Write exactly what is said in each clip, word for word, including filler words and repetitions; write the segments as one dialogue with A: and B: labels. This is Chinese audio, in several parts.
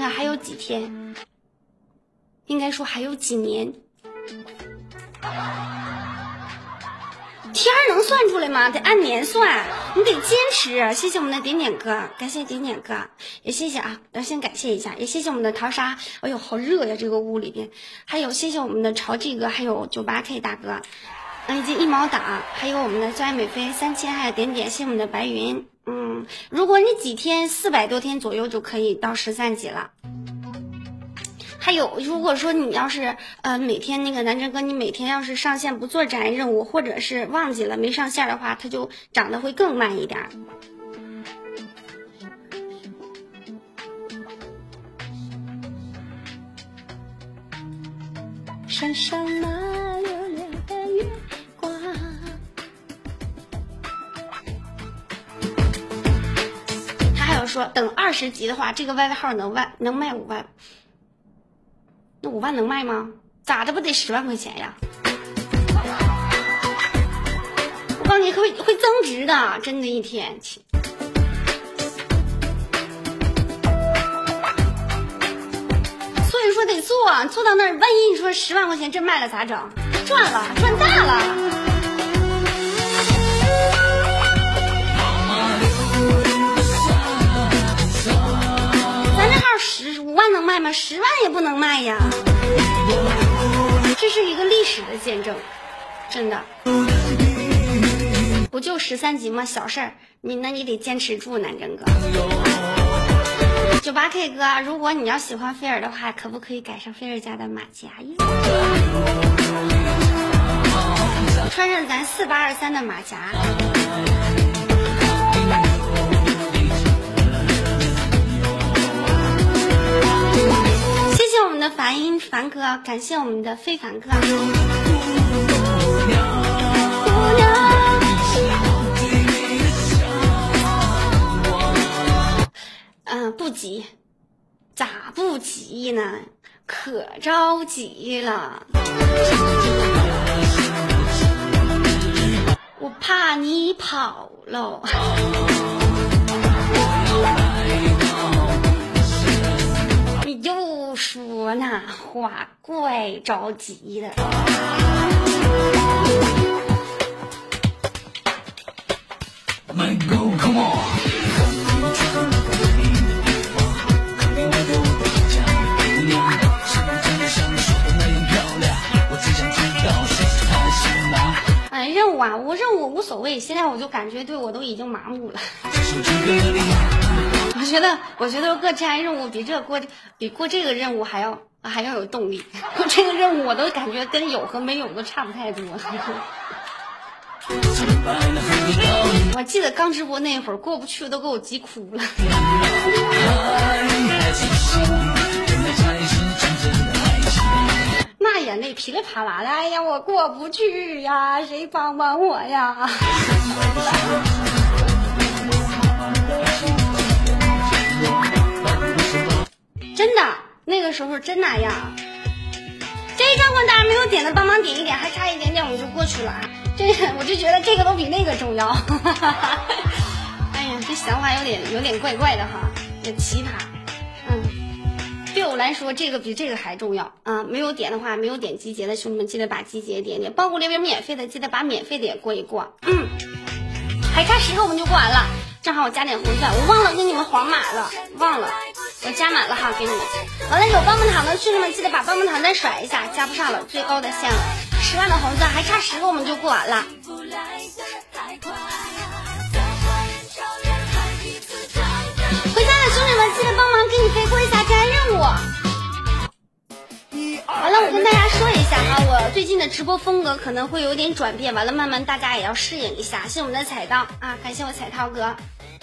A: 看还有几天，应该说还有几年。天儿能算出来吗？得按年算，你得坚持。谢谢我们的点点哥，感谢点点哥，也谢谢啊，要先感谢一下，也谢谢我们的淘沙。哎呦，好热呀，这个屋里边。还有谢谢我们的潮 G 哥，还有九八 K 大哥，以及一毛党，还有我们的最爱美飞三千，还有点点，谢谢我们的白云。嗯，如果你几天四百多天左右就可以到十三级了。还有，如果说你要是呃每天那个南真哥，你每天要是上线不做展任务，或者是忘记了没上线的话，它就涨得会更慢一点。山上那有两个月光。他还有说，等二十级的话，这个 Y Y 号能万能卖五万。那五万能卖吗？咋的不得十万块钱呀？我告诉你，会会增值的，真的一天。所以说得做，做到那儿，万一你说十万块钱真卖了咋整？赚了，赚大了。咱这号十五万能卖吗？十万也不能卖呀。这是一个历史的见证，真的。不就十三级吗？小事儿，你那你得坚持住，南真哥。九八 K 哥，如果你要喜欢菲尔的话，可不可以改上菲尔家的马甲呀？穿上咱四八二三的马甲。谢谢我们的梵音凡哥，感谢我们的非凡哥。嗯、呃，不急，咋不急呢？可着急了。我怕你跑了。你又说那话，怪着急的。哎，任务啊，我任务无所谓，现在我就感觉对我都已经麻木了。我觉得，我觉得过这样任务比这过比过这个任务还要还要有动力。过这个任务我都感觉跟有和没有都差不太多。我记得刚直播那会儿过不去都给我急哭了。那眼泪噼里啪啦的，哎呀，我过不去呀，谁帮帮我呀？真的，那个时候真那样。这一张光大家没有点的，帮忙点一点，还差一点点我们就过去了啊！这个我就觉得这个都比那个重要。哎呀，这想法有点有点怪怪的哈，有点奇葩。嗯，对我来说，这个比这个还重要啊！没有点的话，没有点集结的兄弟们，记得把集结点点；包括列表免费的，记得把免费的也过一过。嗯，还差十个我们就过完了。正好我加点红钻，我忘了给你们黄码了，忘了。我加满了哈，给你们。完了，有棒棒糖的兄弟们记得把棒棒糖再甩一下，加不上了，最高的线了，十万的红钻，还差十个我们就过完了。回家的兄弟们记得帮忙给你飞过一下摘任务。完了，我跟大家说一下哈，我最近的直播风格可能会有点转变，完了慢慢大家也要适应一下。谢谢我们的彩刀啊，感谢我彩涛哥。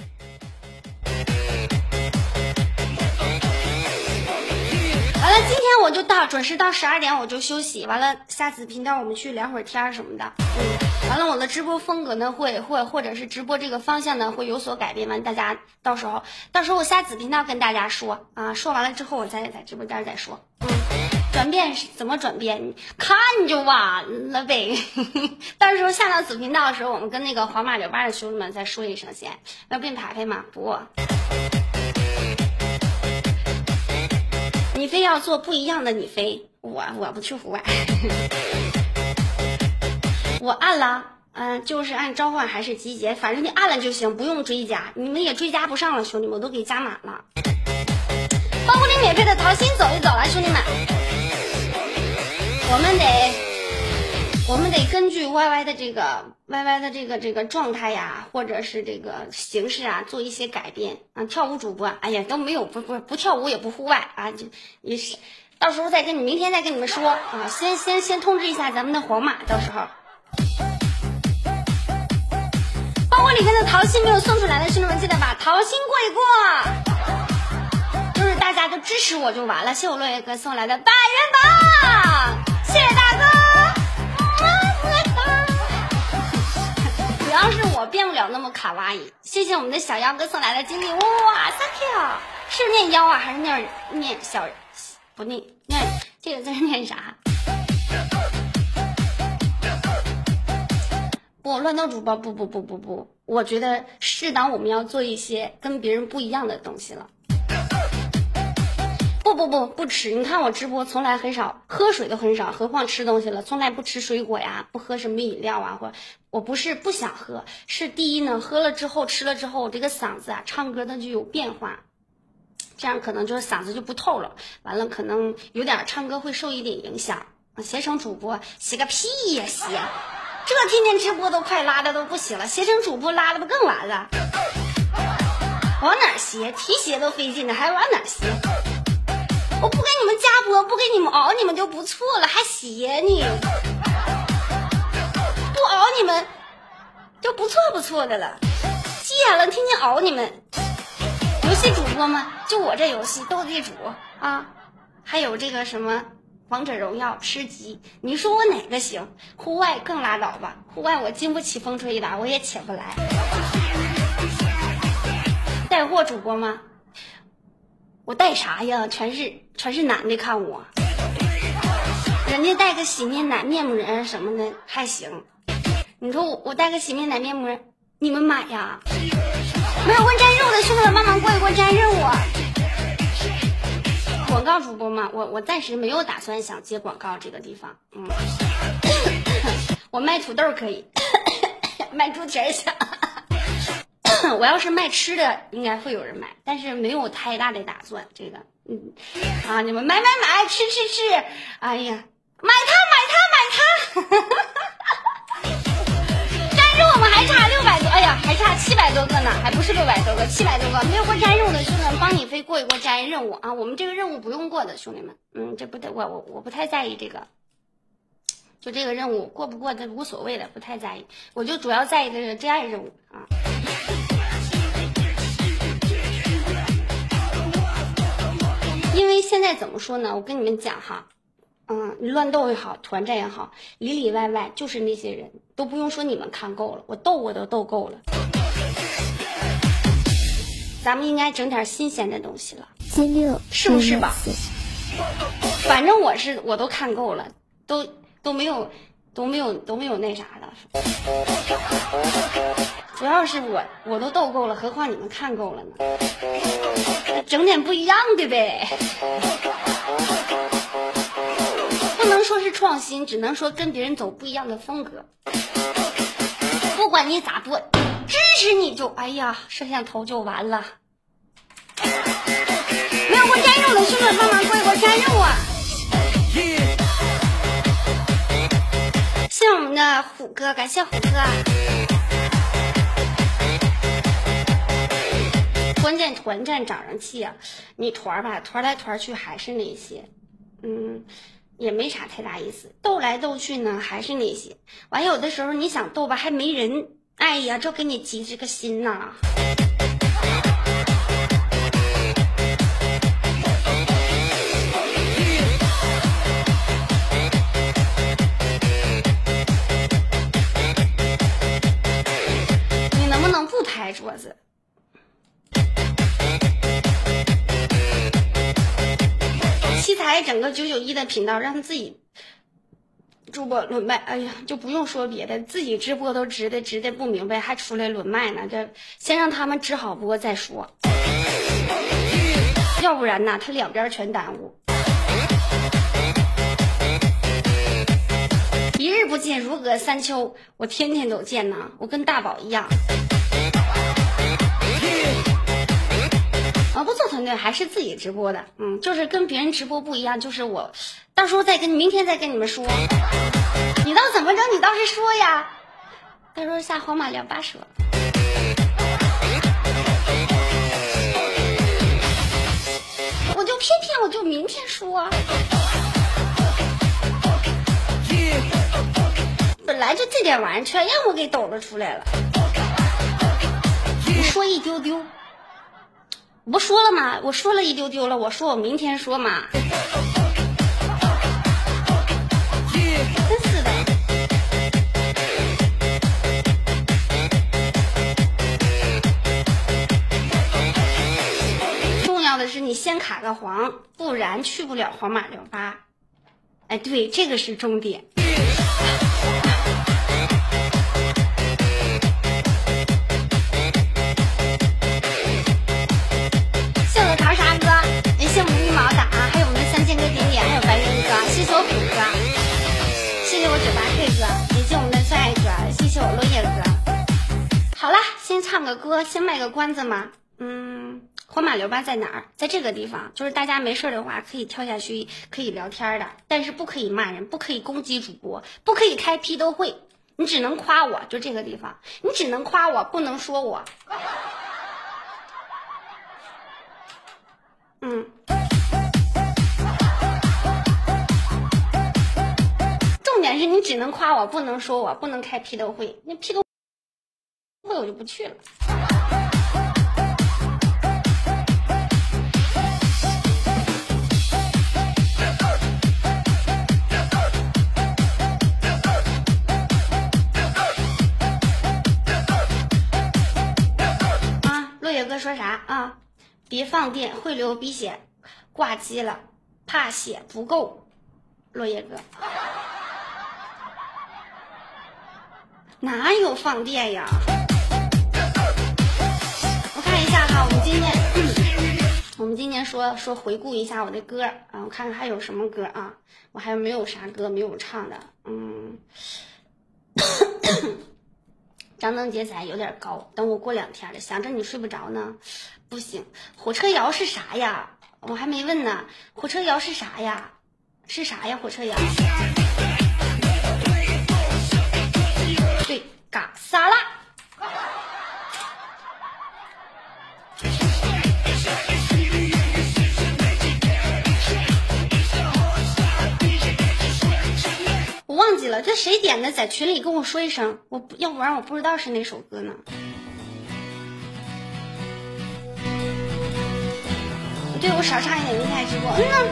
A: 完了，今天我就到准时到十二点我就休息。完了，下子频道我们去聊会儿天什么的。嗯，完了，我的直播风格呢会会或者是直播这个方向呢会有所改变。完，大家到时候到时候我下子频道跟大家说啊，说完了之后我再在直播间再说。嗯，转变是怎么转变，看就完了呗。到时候下到子频道的时候，我们跟那个黄马九八的兄弟们再说一声先。要变牌牌吗？不。 非要做不一样的，你非我我不去户外。我按了，嗯，就是按召唤还是集结，反正你按了就行，不用追加，你们也追加不上了，兄弟们，我都给加满了。包括你免费的桃心走一走了，兄弟们，我们得我们得根据 Y Y 的这个 Y Y 的这个这个状态呀，或者是这个形式啊，做一些改变啊。跳舞主播，哎呀都没有不不不跳舞也不户外啊，就也是到时候再跟你明天再跟你们说啊，先先先通知一下咱们的皇马，到时候。包括里面的桃心没有送出来的兄弟们，记得把桃心过一过。就是大家都支持我就完了，谢谢我落叶哥送来的百元榜，谢谢大哥。主要是我变不了那么卡哇伊，谢谢我们的小妖哥送来的精力，哇 ，thank you， 是念妖啊还是念念小不念念这个字念啥？不，乱斗主播不不不不不，我觉得适当我们要做一些跟别人不一样的东西了。不不不不吃，你看我直播从来很少喝水都很少，何况吃东西了，从来不吃水果呀，不喝什么饮料啊，或我不是不想喝，是第一呢，喝了之后吃了之后，我这个嗓子啊唱歌它就有变化，这样可能就是嗓子就不透了，完了可能有点唱歌会受一点影响。携程主播写个屁呀写，这天天直播都快拉的都不行了，携程主播拉的不更完了？往哪歇？提鞋都费劲的，还往哪歇？我不给你们加播，不给你们熬，你们就不错了，还歇你？不熬你们就不错不错的了，急眼了，天天熬你们。游戏主播嘛，就我这游戏斗地主啊，还有这个什么王者荣耀、吃鸡，你说我哪个行？户外更拉倒吧，户外我经不起风吹一打，我也起不来。带货主播吗？我带啥呀？全是全是男的看我，人家带个洗面奶、面膜什么的还行，你说我我带个洗面奶、面膜，你们买呀？没有问沾任务的兄弟们帮忙过一过沾任务。广告主播嘛，我我暂时没有打算想接广告这个地方，嗯，我卖土豆可以，卖猪蹄儿行。我要是卖吃的，应该会有人买，但是没有太大的打算。这个，嗯，啊，你们买买买，吃吃吃，哎呀，买它买它买它！沾肉我们还差六百多，哎呀，还差七百多个呢，还不是六百多个，七百多个。没有过沾任务的兄弟们，帮你飞过一过沾任务啊！我们这个任务不用过的兄弟们，嗯，这不太我我我不太在意这个。就这个任务过不过的无所谓的，不太在意，我就主要在意的是真爱任务啊。因为现在怎么说呢？我跟你们讲哈，嗯，乱斗也好，团战也好，里里外外就是那些人，都不用说你们看够了，我斗我都斗够了。咱们应该整点新鲜的东西了，是不是吧？反正我是我都看够了，都。都没有都没有都没有那啥的，主要是我我都斗够了，何况你们看够了呢？整点不一样的呗，不能说是创新，只能说跟别人走不一样的风格。不管你咋做，支持你就哎呀，摄像头就完了。没有过沾任务的兄弟们帮忙过一过沾任务啊！谢谢我们的虎哥，感谢虎哥。关键团战长人气啊，你团吧，团来团去还是那些，嗯，也没啥太大意思。斗来斗去呢，还是那些。完有的时候你想斗吧，还没人，哎呀，这给你急这个心呐、啊。不拍桌子，七彩整个九九一的频道让他自己主播轮麦，哎呀，就不用说别的，自己直播都直的直的不明白，还出来轮麦呢。这先让他们直好播再说，要不然呢，他两边全耽误。 一日不见如隔三秋，我天天都见呐，我跟大宝一样。啊，不做团队还是自己直播的，嗯，就是跟别人直播不一样，就是我到时候再跟明天再跟你们说，你倒怎么着，你倒是说呀。到时候下皇马聊八说，我就偏偏我就明天说，本来就这点玩意儿全让我给抖了出来了。你说一丢丢。我不说了吗？我说了一丢丢了，我说我明天说嘛。真是的。重要的是你先卡个黄，不然去不了皇马聊吧。哎，对，这个是重点。唱个歌，先卖个关子嘛。嗯，皇马刘八在哪儿？在这个地方，就是大家没事的话可以跳下去，可以聊天的，但是不可以骂人，不可以攻击主播，不可以开批斗会，你只能夸我，就这个地方，你只能夸我，不能说我。嗯，重点是你只能夸我，不能说我，不能开批斗会，那批斗会我就不去了。啊，落叶哥说啥啊？别放电，会流鼻血，挂机了，怕血不够。落叶哥，哪有放电呀？我看一下哈，我们今天，嗯、我们今天说说回顾一下我的歌啊，我看看还有什么歌啊？我还有没有啥歌没有唱的？嗯，张灯结彩有点高，等我过两天了，想着你睡不着呢。不行，火车摇是啥呀？我还没问呢。火车摇是啥呀？是啥呀？火车摇？对，嘎撒拉。我忘记了，这谁点的？在群里跟我说一声，我不要不然我不知道是哪首歌呢。对，我少唱一点，明天还直播。嗯呢。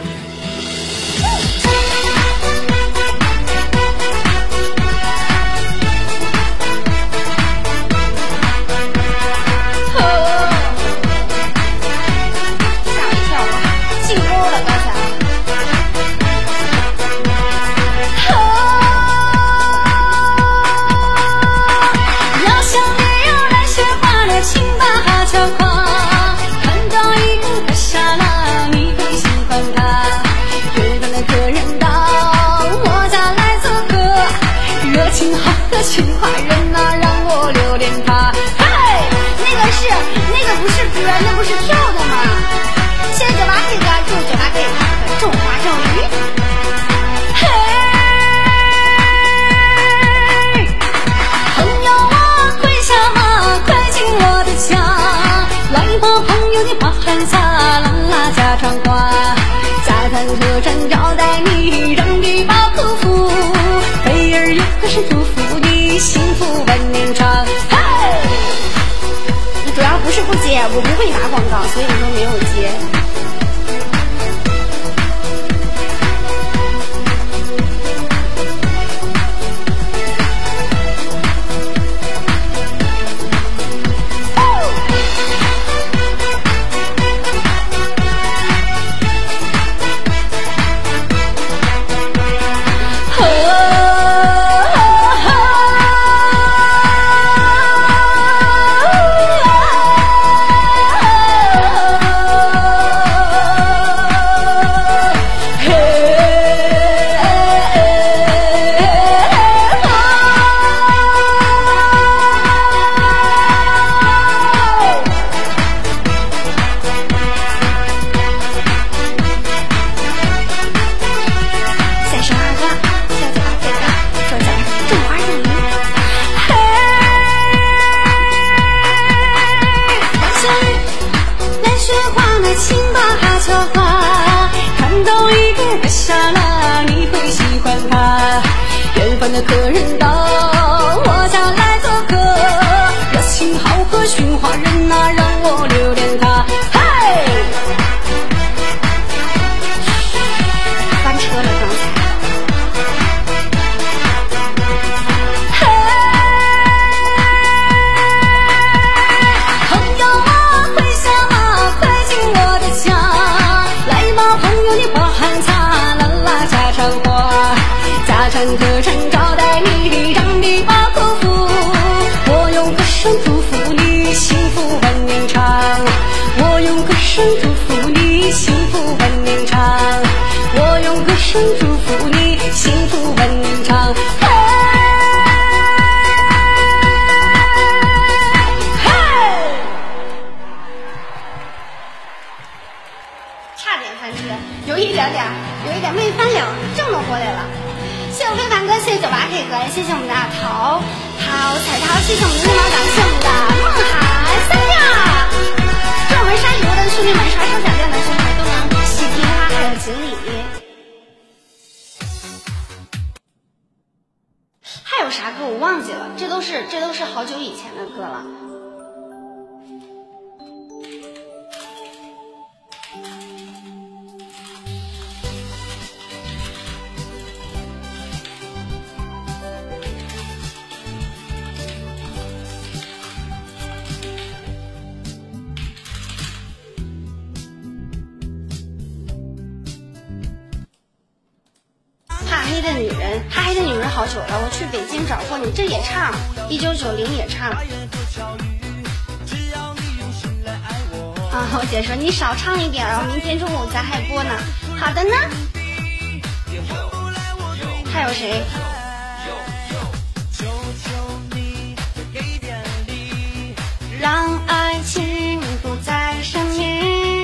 A: 吓我一跳，进沟了刚才。要想你要来学画的，请把它敲垮。看到一个可傻了，你会喜欢他。约定的客人到我家来做客，热情好的情话人啊，让我留恋他。嘿，那个是那个不是歌，那不是跳的吗？谢谢九八 K 哥，祝九八 K 种花种鱼。嘿，朋友啊，快下马，快进我的家，来吧朋友，你把汗洒，啦啦家常话。家坛车站招待你，让你把口福，飞儿有可是祝福你幸福万年长。嘿，主要不是不接，我不会打广告，所以说没有接。 的客人到我家来做客，热情好客驯化人呐、啊，让我留恋他。嘿，翻车了刚才。歌声招待你，让你把口服。我用歌声祝福你，幸福很绵长。我用歌声祝福你，幸福很绵长。我用歌声祝福你，幸福很绵长。嘿，嘿，差点翻车，有一点点，有一点没翻了，正能过来了。谢谢我非凡哥，谢谢九八 K 哥，谢谢我们的桃桃彩桃，谢谢我们的绿毛党，谢谢我们的梦海三亚。祝我们刷礼物的兄弟们，刷超小店的兄弟们都能喜提花还有锦鲤。还有啥歌我忘记了，这都是这都是好久以前的歌了。黑的女人，怕黑的女人好久了，我去北京找过你，这也唱，一九九零也唱。啊，我姐说你少唱一点哦，明天中午咱还播呢。好的呢。还有谁？让爱情不再神秘，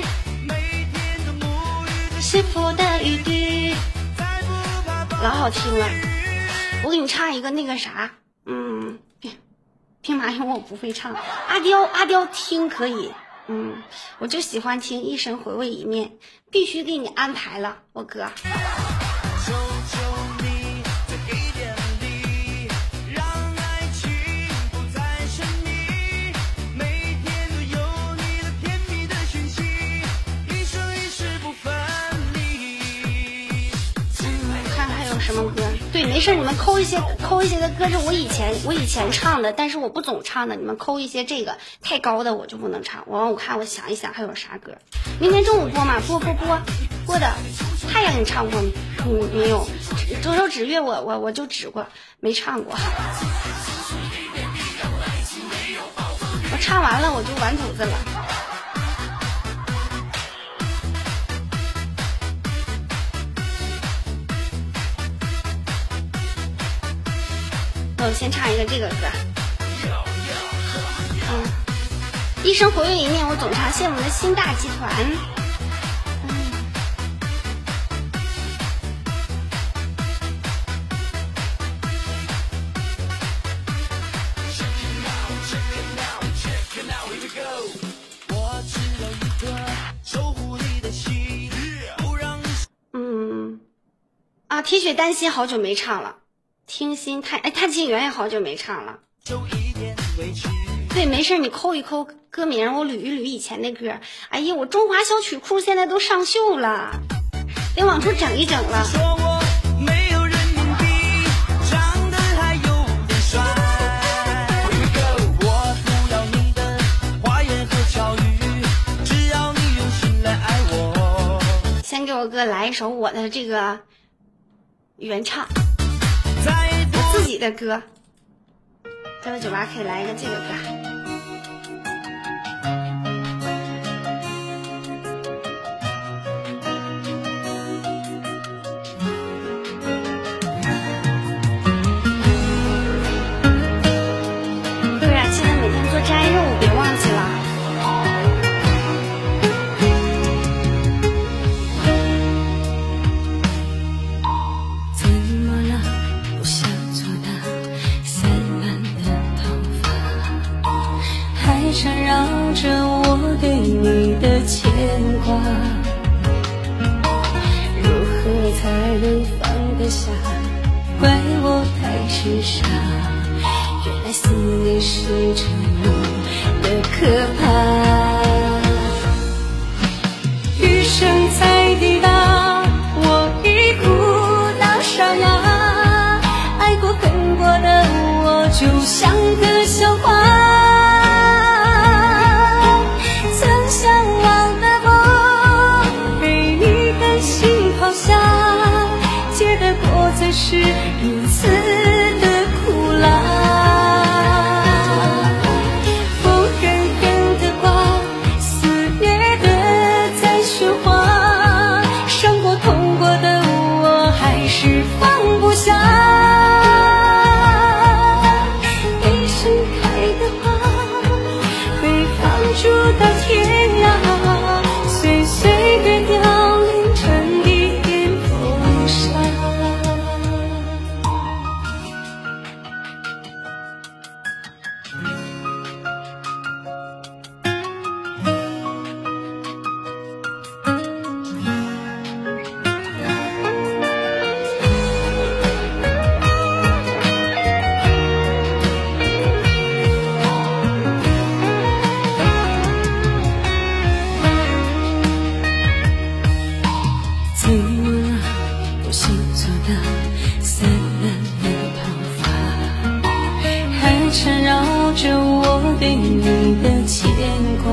A: 幸福的雨滴。老好听了，我给你唱一个那个啥，嗯，兵马俑我不会唱，阿刁阿刁听可以，嗯，我就喜欢听一生回味一面，必须给你安排了，我哥。什么歌？对，没事，你们抠一些抠一些的歌是我以前我以前唱的，但是我不总唱的，你们抠一些这个太高的我就不能唱。我我看我想一想还有啥歌，明天中午播嘛？播播播播的。太阳你唱过嗯没有？左手指月我我我就指过，没唱过。我唱完了我就完犊子了。我先唱一个这个歌，嗯，一生回味一面，我总唱。谢我们的新大集团，嗯，嗯，啊，铁血丹心好久没唱了。听心太哎，探沁园也好久没唱了。对，没事，你抠一抠歌名，我捋一捋以前的歌。哎呀，我中华小曲库现在都上秀了，得往出整一整了。先给我哥来一首我的这个原唱。我自己的歌，这个酒吧可以来一个这个歌。对啊，记得每天做摘肉，别忘记了。缠绕着我对你的牵挂，如何才能放得下
B: 怪我太痴傻，原来思念是这么的可怕。余生才抵达，我已哭到沙哑，爱过恨过的我就像个笑话，曾向往的梦被你狠心抛下，结的果才是如此的苦辣。风狠狠的刮，肆虐的在喧哗，伤过痛过的我还是放不下。一盛开的花被放逐到天涯，岁岁月凋零成一片风沙。醉了我星座的散了的头发，还缠绕着我对你的牵挂，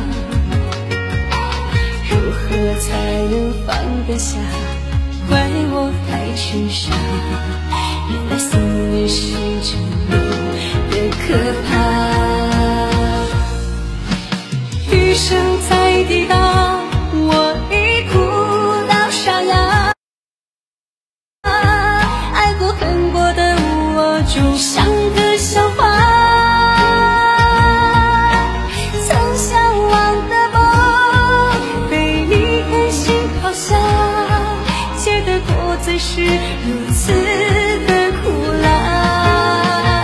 B: 如何才能放得下？怪我太痴傻，原来思念是这么的可怕。余生才抵达，我已哭到沙哑，爱过恨过的我就像个笑话，曾向往的梦被你狠心抛下，结的果才是如此的苦辣。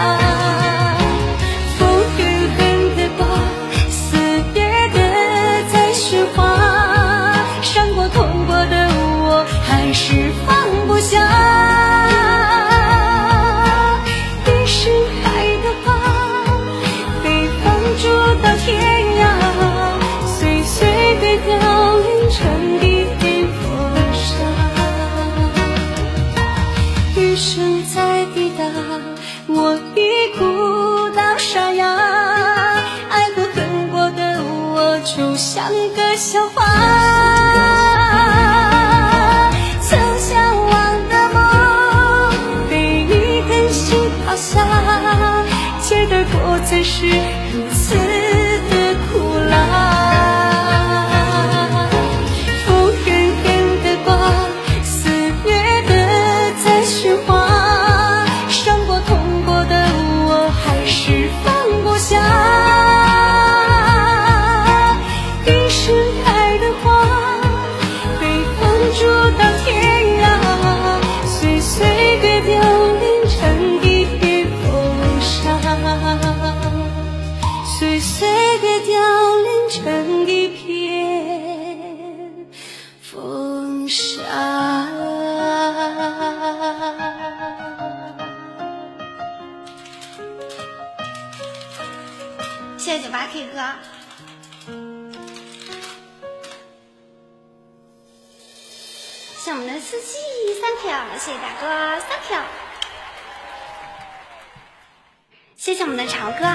B: 风狠狠的刮，肆虐的在喧哗，伤过痛过的我还是放不下。一盛开的花被放逐到天涯，岁岁月凋零成一片风沙。余生才抵达，我已哭到沙哑，爱过恨过的我就像个笑话，曾向往的梦被你狠心抛下，结的果才是如此的苦辣。风狠狠的刮，肆虐的在喧哗，伤过痛过的我还是放不下。一盛开的花被放逐到天涯，岁岁月凋零成一片风沙，岁岁月凋零成一片风沙。
A: 谢谢九八 K 哥。谢谢我们的四季三票，谢谢大哥三票，谢谢我们的潮哥。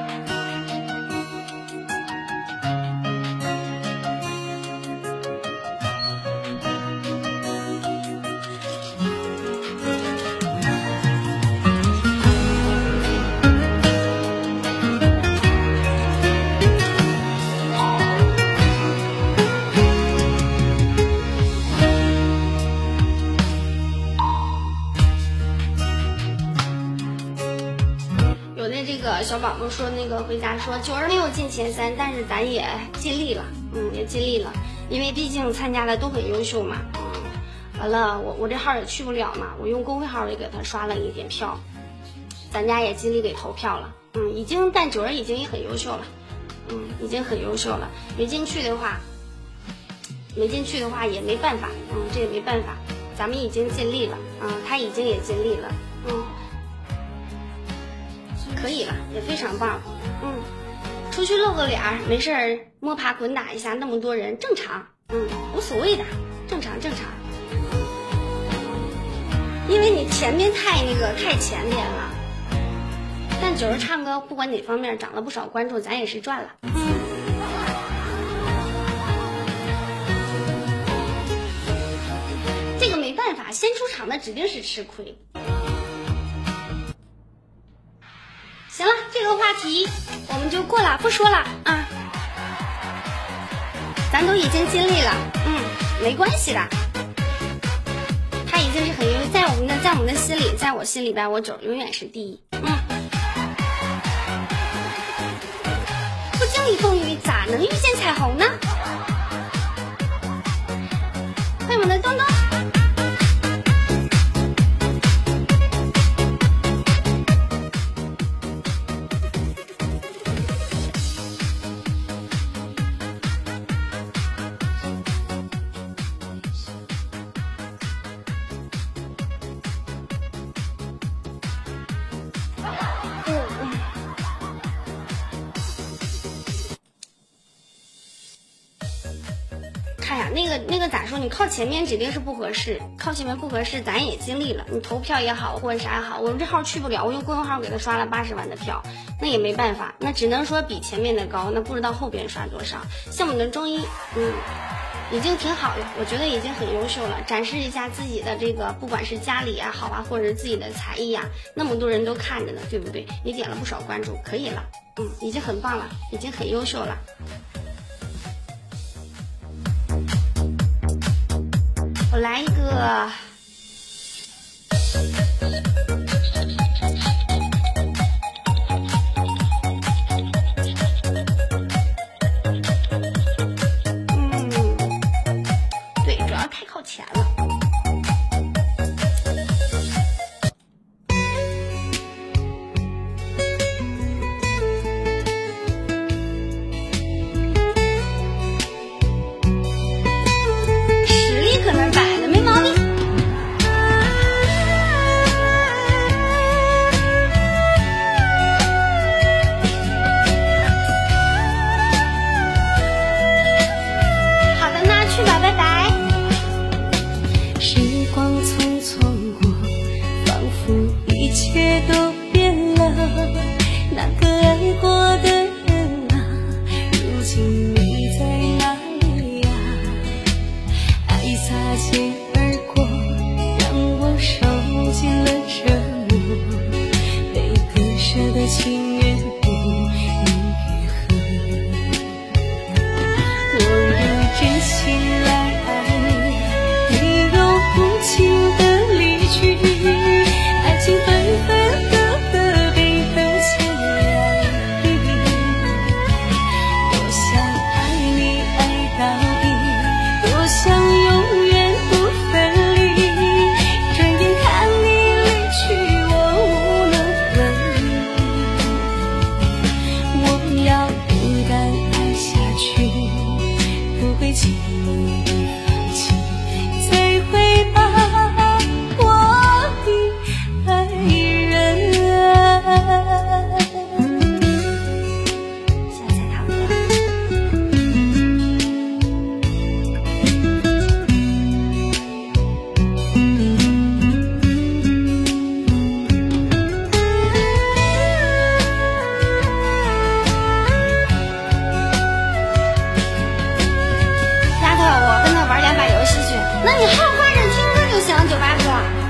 A: 小宝宝说那个回家说九儿没有进前三，但是咱也尽力了，嗯，也尽力了，因为毕竟参加的都很优秀嘛，嗯，完了我我这号也去不了嘛，我用公会号也给他刷了一点票，咱家也尽力给投票了，嗯，已经但九儿已经很优秀了，嗯，已经很优秀了，没进去的话，没进去的话也没办法，嗯，这也没办法， 咱们已经尽力了，嗯，他已经也尽力了，嗯，可以了，也非常棒，嗯，出去露个脸儿，没事儿摸爬滚打一下，那么多人正常，嗯，无所谓的，正常正常。因为你前面太那个太前面了，但九儿唱歌不管哪方面涨了不少关注，咱也是赚了。这个没办法，先出场的指定是吃亏。行了，这个话题我们就过了，不说了啊。咱都已经尽力了，嗯，没关系的。他已经是很优，在我们的在我们的心里，在我心里边，我九永远是第一。嗯，不经历风雨，咋能遇见彩虹呢？欢迎我们的东东。看呀，那个那个咋说？你靠前面指定是不合适，靠前面不合适，咱也尽力了。你投票也好，或者啥也好，我们这号去不了，我用公众号给他刷了八十万的票，那也没办法，那只能说比前面的高，那不知道后边刷多少。像我们的中医，嗯，已经挺好了，我觉得已经很优秀了，展示一下自己的这个，不管是家里也好啊，或者是自己的才艺啊，那么多人都看着呢，对不对？你点了不少关注，可以了，嗯，已经很棒了，已经很优秀了。我来一个，嗯，对，主要太靠前了。实力可能摆的没毛病。好的，那去吧，拜拜。
B: 时光匆匆过，仿佛一切都变了。那个爱过的人啊，如今你在哪里呀？爱擦肩而过，让我受尽了折磨。被割舍的情缘不能愈合，我用真心来爱你，你用无情的离去，爱情分分合合，悲歌千万里。多想爱你爱到底，多想永远不分离，转眼看你离去，我无能为力。我要勇敢爱下去，不会轻易地放弃，再会吧，我的爱人。
A: 现在才唱歌。丫头，我跟他玩两把游戏去。那你号挂着听歌就行，九八哥。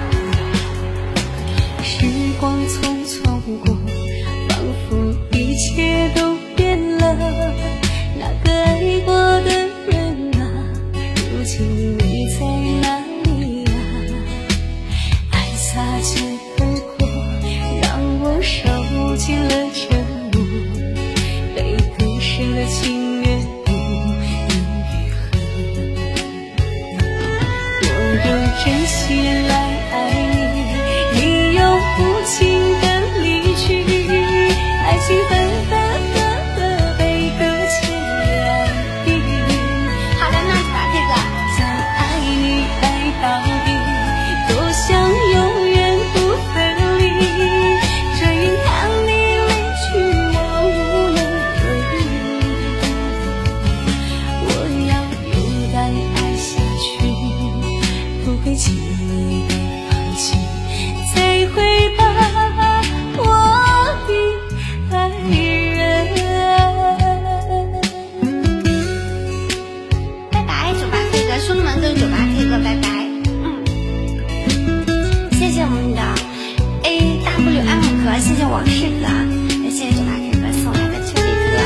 B: 时光匆匆过，仿佛一切都变了。那个爱过的人啊，如今你在哪里呀？爱擦肩而过，让我受尽了折磨。被割舍的情缘不能愈合，我用真心来爱你，你用无情的离去，爱情分分合合，悲歌千万里。
A: 好的，那就把这个。
B: 想爱你爱到底， 会轻易的放弃，才会把我的爱人。
A: 拜拜，九八 K 哥，兄弟们都是九八 K 哥，拜拜。嗯，谢谢我们的 A W M 哥，谢谢往事哥，也谢谢九八 K 哥送来的秋叶哥。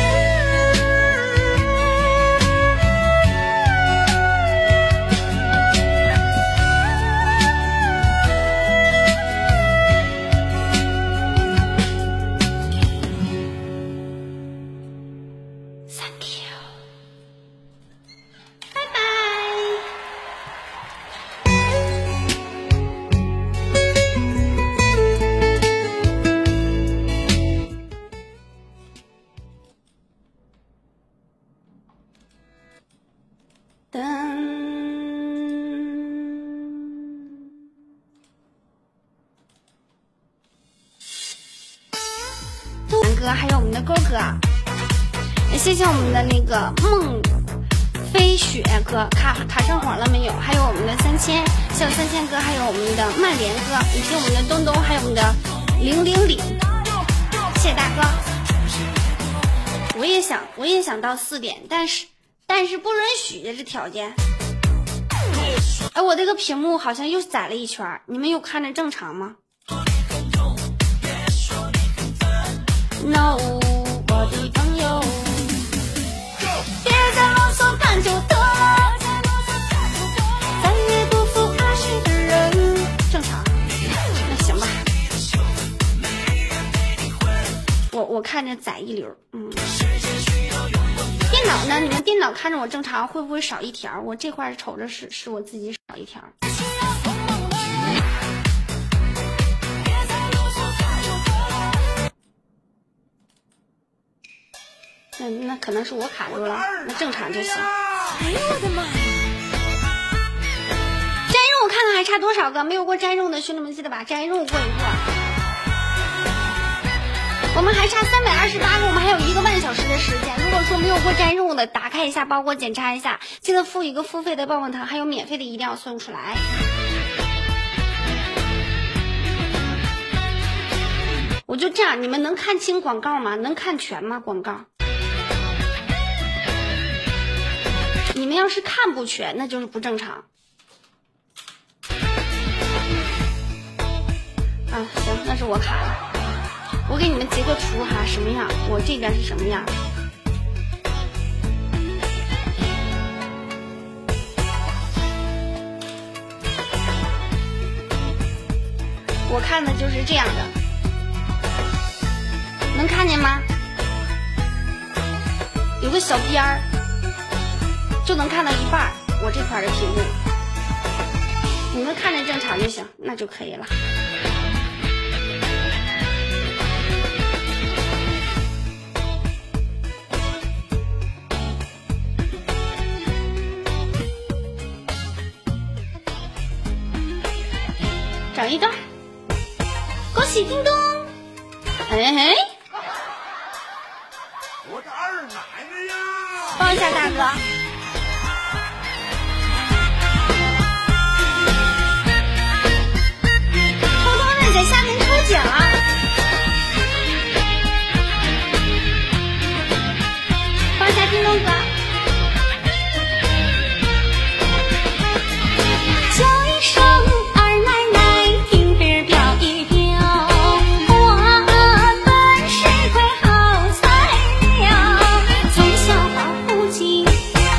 A: 还有我们的勾哥，也谢谢我们的那个梦飞雪哥，卡卡上火了没有？还有我们的三千，谢谢三千哥，还有我们的曼联哥，以及我们的东东，还有我们的零零零，谢谢大哥。我也想，我也想到四点，但是但是不允许的这条件。哎，我这个屏幕好像又窄了一圈，你们有看着正常吗？No， 我的朋友，别再啰嗦，看就得了，再也不负二十的人。正常，那行吧。我我看着窄一溜，嗯。电脑呢？你们电脑看着我正常，会不会少一条？我这块瞅着是是我自己少一条。那那可能是我卡住了，那正常就行。哎呦我的妈！摘肉我看看还差多少个？没有过摘肉的兄弟们记得把摘肉过一过。我们还差三百二十八个，我们还有一个半小时的时间。如果说没有过摘肉的，打开一下包裹检查一下，记得付一个付费的棒棒糖，还有免费的一定要送出来。我就这样，你们能看清广告吗？能看全吗？广告？你们要是看不全，那就是不正常。啊，行，那是我卡了。我给你们截个图哈，什么样？我这边是什么样？我看的就是这样的，能看见吗？有个小边儿。就能看到一半，我这块的屏幕，你们看着正常就行，那就可以了。整一段，恭喜叮咚！哎哎，
C: 我的二奶奶呀！
A: 抱一下大哥。在下面抽奖，放下叮咚哥，叫一声二奶奶，听别儿表一表，我本是块好材料，从小保护起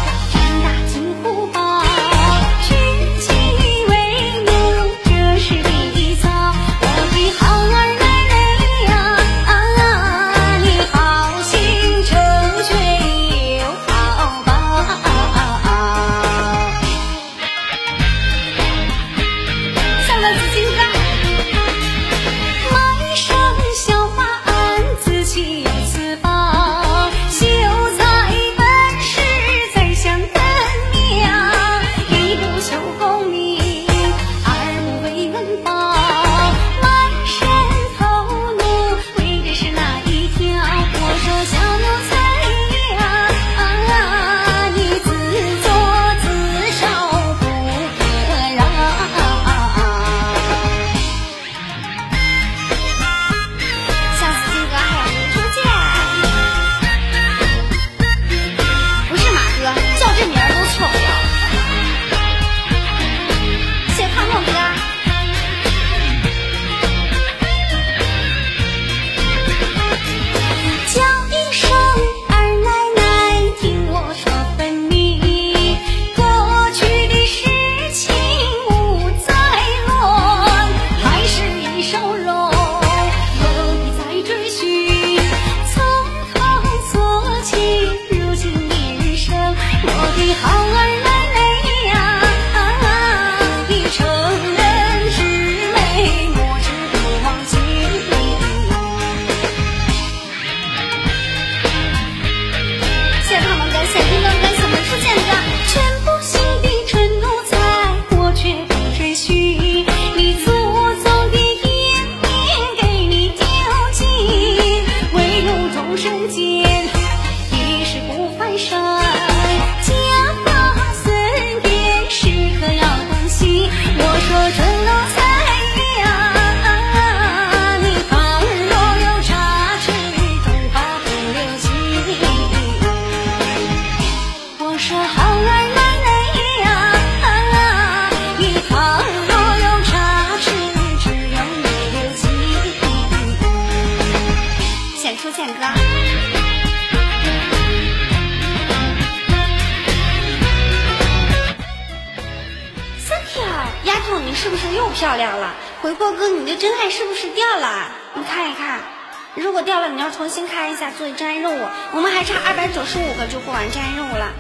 A: 呀，丫头，你是不是又漂亮了？回过哥，你的真爱是不是掉了？你看一看，如果掉了，你要重新开一下做真爱任务。我们还差二百九十五个就过完真爱任务了。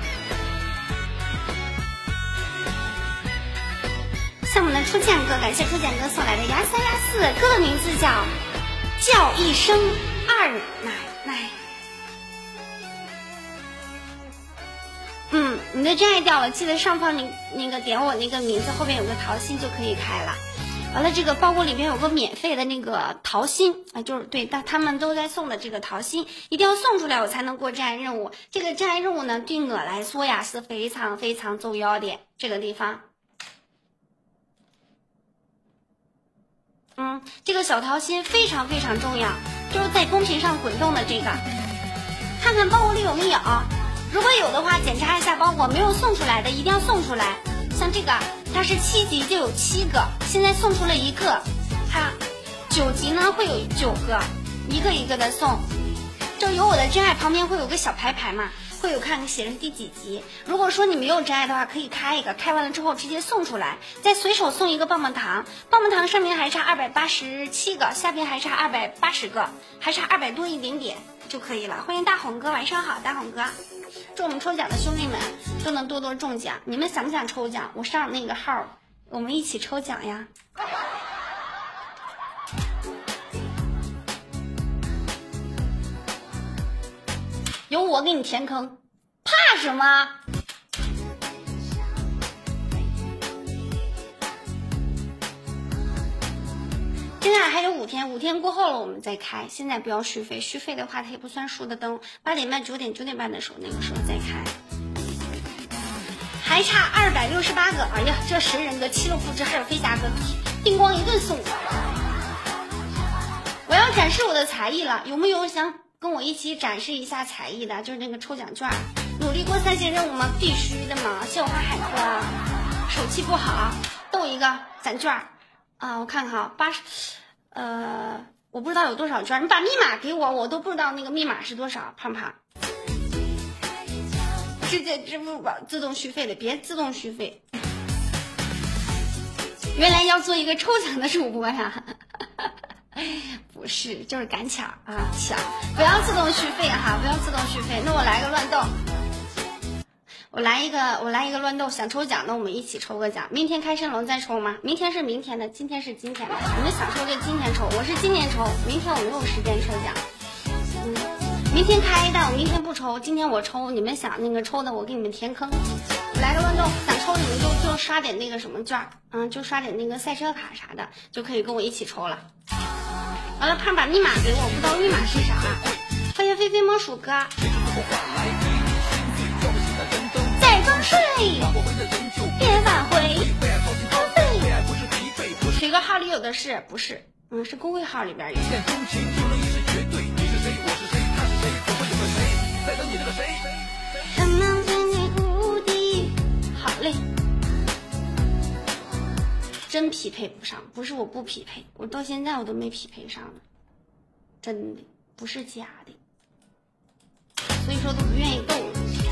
A: 像我们的初见哥，感谢初见哥送来的牙三牙四，哥的名字叫叫一声二奶奶。嗯，你的真爱掉了，记得上方你那个点我那个名字后面有个桃心就可以开了。完了，这个包裹里面有个免费的那个桃心啊，就是对，但他们都在送的这个桃心，一定要送出来我才能过真爱任务。这个真爱任务呢，对我来说呀是非常非常重要的这个地方。嗯，这个小桃心非常非常重要，就是在公屏上滚动的这个，看看包裹里有没有。如果有的话，检查一下包裹，没有送出来的一定要送出来。像这个，它是七级就有七个，现在送出了一个，它九级呢会有九个，一个一个的送。这有我的真爱旁边会有个小牌牌嘛，会有看写着第几级。如果说你没有真爱的话，可以开一个，开完了之后直接送出来，再随手送一个棒棒糖。棒棒糖上面还差二百八十七个，下边还差二百八十个，还差二百多一点点就可以了。欢迎大红哥，晚上好，大红哥。祝我们抽奖的兄弟们都能多多中奖。你们想不想抽奖？我上那个号，我们一起抽奖呀。有我给你填坑，怕什么？真爱还有五天，五天过后了我们再开，现在不要续费，续费的话它也不算数的灯。八点半、九点、九点半的时候，那个时候再开。还差二百六十八个，哎呀，这神人哥、七路复制还有飞侠哥，叮咣一顿送。我要展示我的才艺了，有没有想跟我一起展示一下才艺的？就是那个抽奖券，努力过三线任务吗？必须的嘛！谢我花海哥，手气不好，逗一个攒券啊！我看看啊，八十，呃，我不知道有多少券，你把密码给我，我都不知道那个密码是多少。胖胖，直接支付宝自动续费的，别自动续费。原来要做一个抽奖的主播呀！不是，就是赶抢啊，抢！不要自动续费哈，不要自动续费。那我来个乱斗，我来一个，我来一个乱斗。想抽奖，那我们一起抽个奖。明天开神龙再抽吗？明天是明天的，今天是今天的。你们想抽就今天抽，我是今天抽，明天我没有时间抽奖。嗯，明天开，但我明天不抽，今天我抽。你们想那个抽的，我给你们填坑。我来个乱斗，想抽你们就就刷点那个什么券，嗯，就刷点那个赛车卡啥的，就可以跟我一起抽了。完了，胖把密码给我，不知道密码是啥。欢迎飞飞猫鼠哥，再装睡，别挽回。谁个号里有的是？不是，嗯，是公会号里边有。好嘞。真匹配不上，不是我不匹配，我到现在我都没匹配上呢，真的不是假的，所以说都不愿意动了。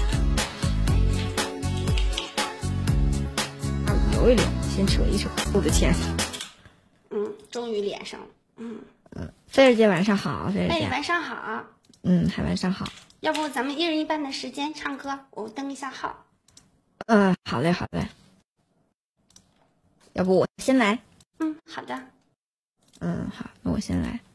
D: 揉一揉，先扯一扯，我的天！
A: 嗯，终于连上了。嗯
D: 嗯，菲儿姐晚上好，菲儿姐
A: 晚上好。
D: 嗯，还晚上好。
A: 要不咱们一人一半的时间唱歌，我登一下号。
D: 嗯，好嘞，好嘞。要不我先来？
A: 嗯，好的。
D: 嗯，好，那我先来。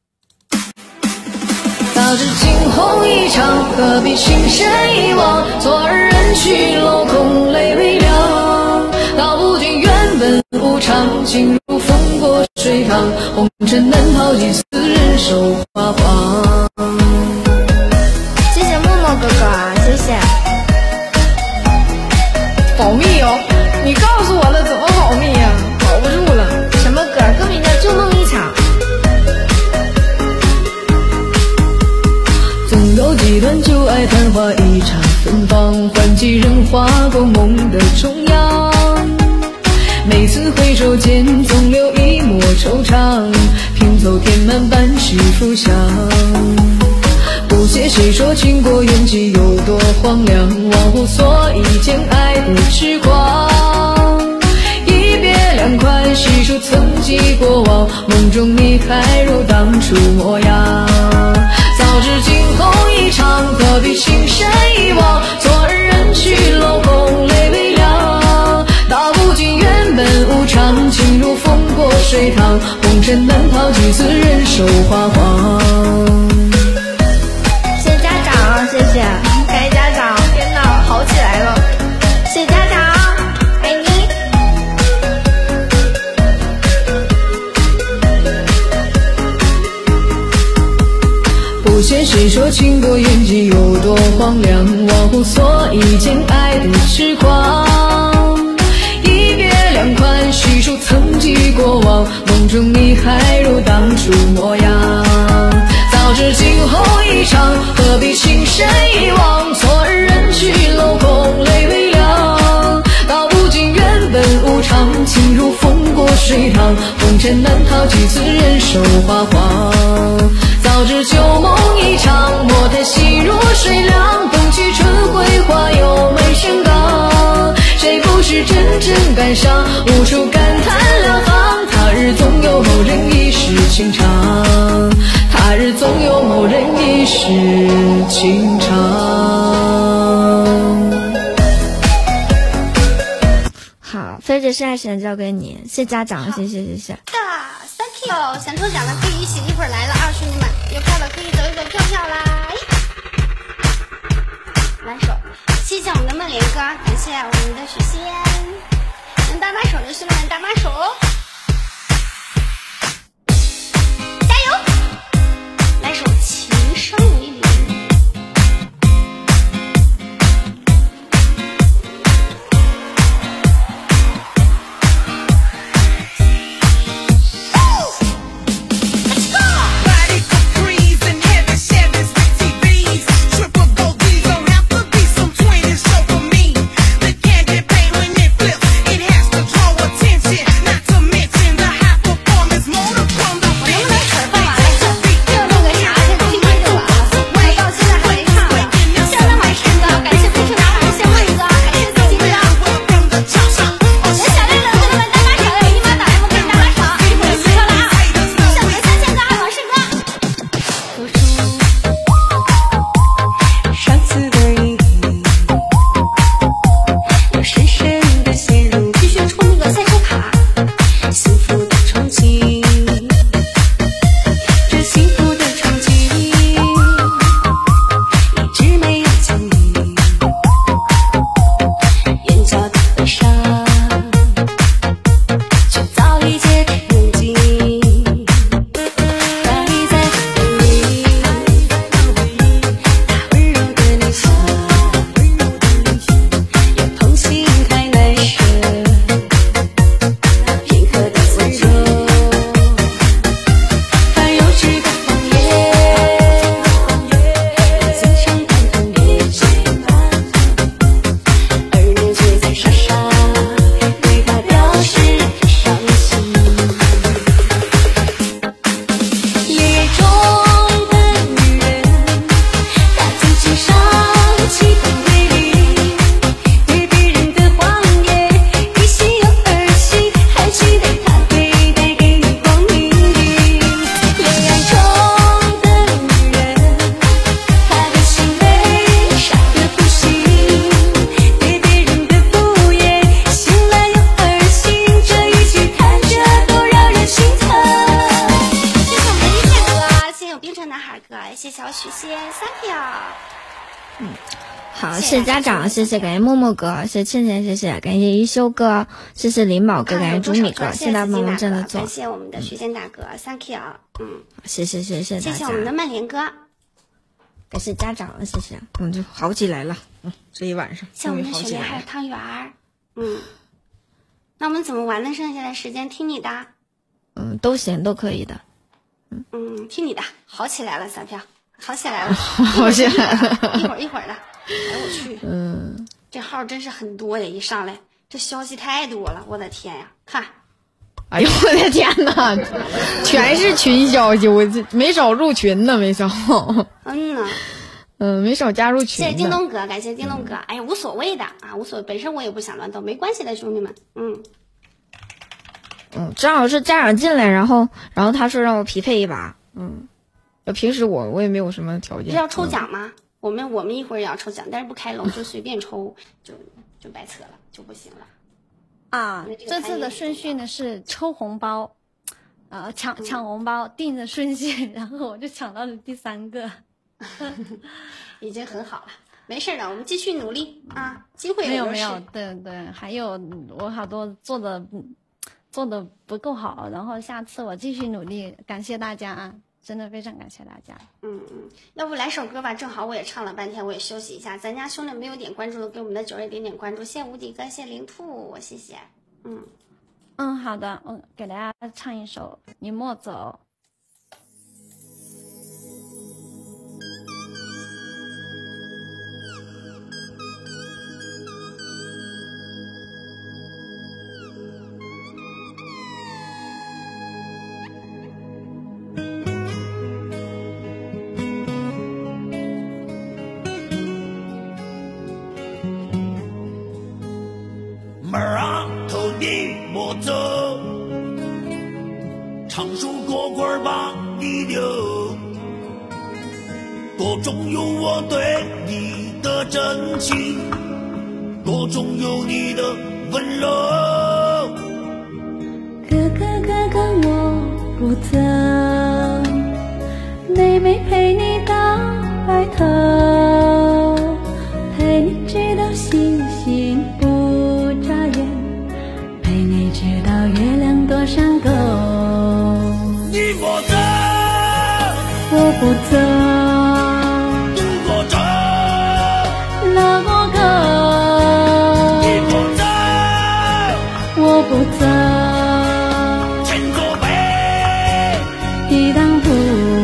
B: 早知惊鸿一场，何必情深一往？昨日人去楼空，泪微凉。道不尽缘本无常，情如风过水淌，红尘难逃，几次人守花黄。
D: 谢谢默默哥哥，谢谢。
B: 保密哦，你告诉我了，怎么保密呀、啊？保不住了。
D: 什么歌？歌名叫《旧梦一场》。
B: 总有几段旧爱昙花一场，芬芳换几人划过梦的中央。每次回首间，总留一抹惆怅，拼凑填满半世浮想。不屑谁说经过缘起有多荒凉，忘乎所以间爱的痴狂。一记过往，梦中你还如当初模样。早知今后一场，何必情深一往？昨日人去楼空泪微凉，道不尽原本无常，情如风过水淌，红尘难逃几次人手花黄。
D: 谢谢家长，谢谢，感谢家长，天哪，好起来了！谢谢家长，爱你。
B: 不嫌谁说情多缘尽有多荒凉，忘乎所以间爱多痴狂。一别两宽，细数曾记过往，梦中你还如当初模样。早知今后一场，何必情深一往？昨日人去楼空泪微凉，道不尽原本无常，情如风过水淌，红尘难逃几次人手花黄。早知旧梦一场，莫叹心如水凉，风去春晖花又没成钢。谁不是真正感伤，无处感叹两行。他日总有某人一世情长，他日总有某人一世情长。
D: 好，飞着晒神交给你，谢谢家长，谢谢谢谢。
A: 的 ，thank you。想抽奖的可以一起一会儿来了啊，兄弟们，有票的可以走一走票票啦。来手，谢谢我们的梦莲哥，感谢我们的许仙，能搭把手的兄弟们搭把手，加油！来首情深为零。
D: 谢谢家长，谢谢，感谢默默哥，谢谢倩倩，谢谢，感谢一休哥，谢谢林宝哥，感谢朱米哥，谢谢大朋友们真的做，
A: 感谢我们的徐建大哥 ，thank you， 嗯，
D: 谢谢谢谢大家，
A: 谢谢我们的曼莲哥，
D: 感谢家长，谢谢，嗯，就好起来了，嗯，这一晚上终于好起来了。
A: 还有汤圆儿，嗯，那我们怎么玩呢？剩下的时间听你的，
D: 嗯，都行，都可以的，
A: 嗯嗯，听你的，好起来了，三票，好起来了，
D: 好起来了，
A: 一会儿一会儿的。哎我去，
D: 嗯，
A: 这号真是很多呀！一上来这消息太多了，我的天呀！看，
E: 哎呦我的天哪，全是群消息，我这没少入群呢，没少。
A: 嗯呢，
E: 嗯，没少加入群。
A: 谢谢京东哥，感谢京东哥。哎呀，无所谓的啊，无所谓，本身我也不想乱斗，没关系的，兄弟们。嗯，
D: 嗯，正好是家长进来，然后然后他说让我匹配一把，嗯，平时我我也没有什么条件。
A: 是要抽奖吗？嗯、我们我们一会儿也要抽奖，但是不开笼，就随便抽，就就白扯了，就不行了。
F: 啊，这次的顺序呢是抽红包，呃，抢抢红包定的顺序，然后我就抢到了第三个，
A: 已经很好了。没事的，我们继续努力啊！机会
F: 没有没有，对对，还有我好多做的做的不够好，然后下次我继续努力。感谢大家啊，真的非常感谢大家。
A: 嗯嗯，要不来首歌吧？正好我也唱了半天，我也休息一下。咱家兄弟没有点关注的，给我们的九儿也点点关注。谢谢无敌哥，谢谢灵兔，我谢谢。嗯
F: 嗯，好的，我给大家唱一首《你莫走》。
C: 妹儿啊，头你莫走，常熟果果把你留，多中有我对你的真情，多中有你的温柔。
B: 哥哥哥哥我不走，妹妹陪你到白头，陪你直到星星不眨眼，陪你直到月亮多上钩。
C: 你莫走，
B: 我不走，
C: 如果走，
B: 那我go。
C: 你莫走，
B: 我不走，
C: 前座背，
B: 抵挡不。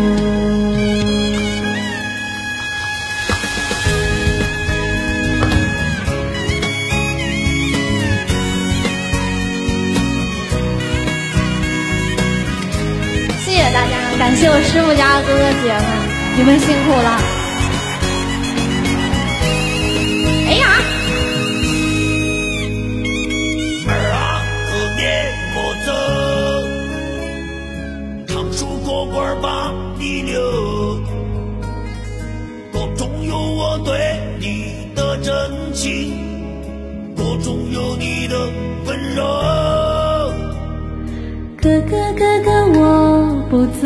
F: 谢谢大家，感谢我师傅家的哥哥姐们，你们辛苦了。哎呀！
C: 妹儿啊，和你莫走，常熟果果把你留，多中有我对你的真情，多中有你的温柔。
B: 哥哥哥哥我不走，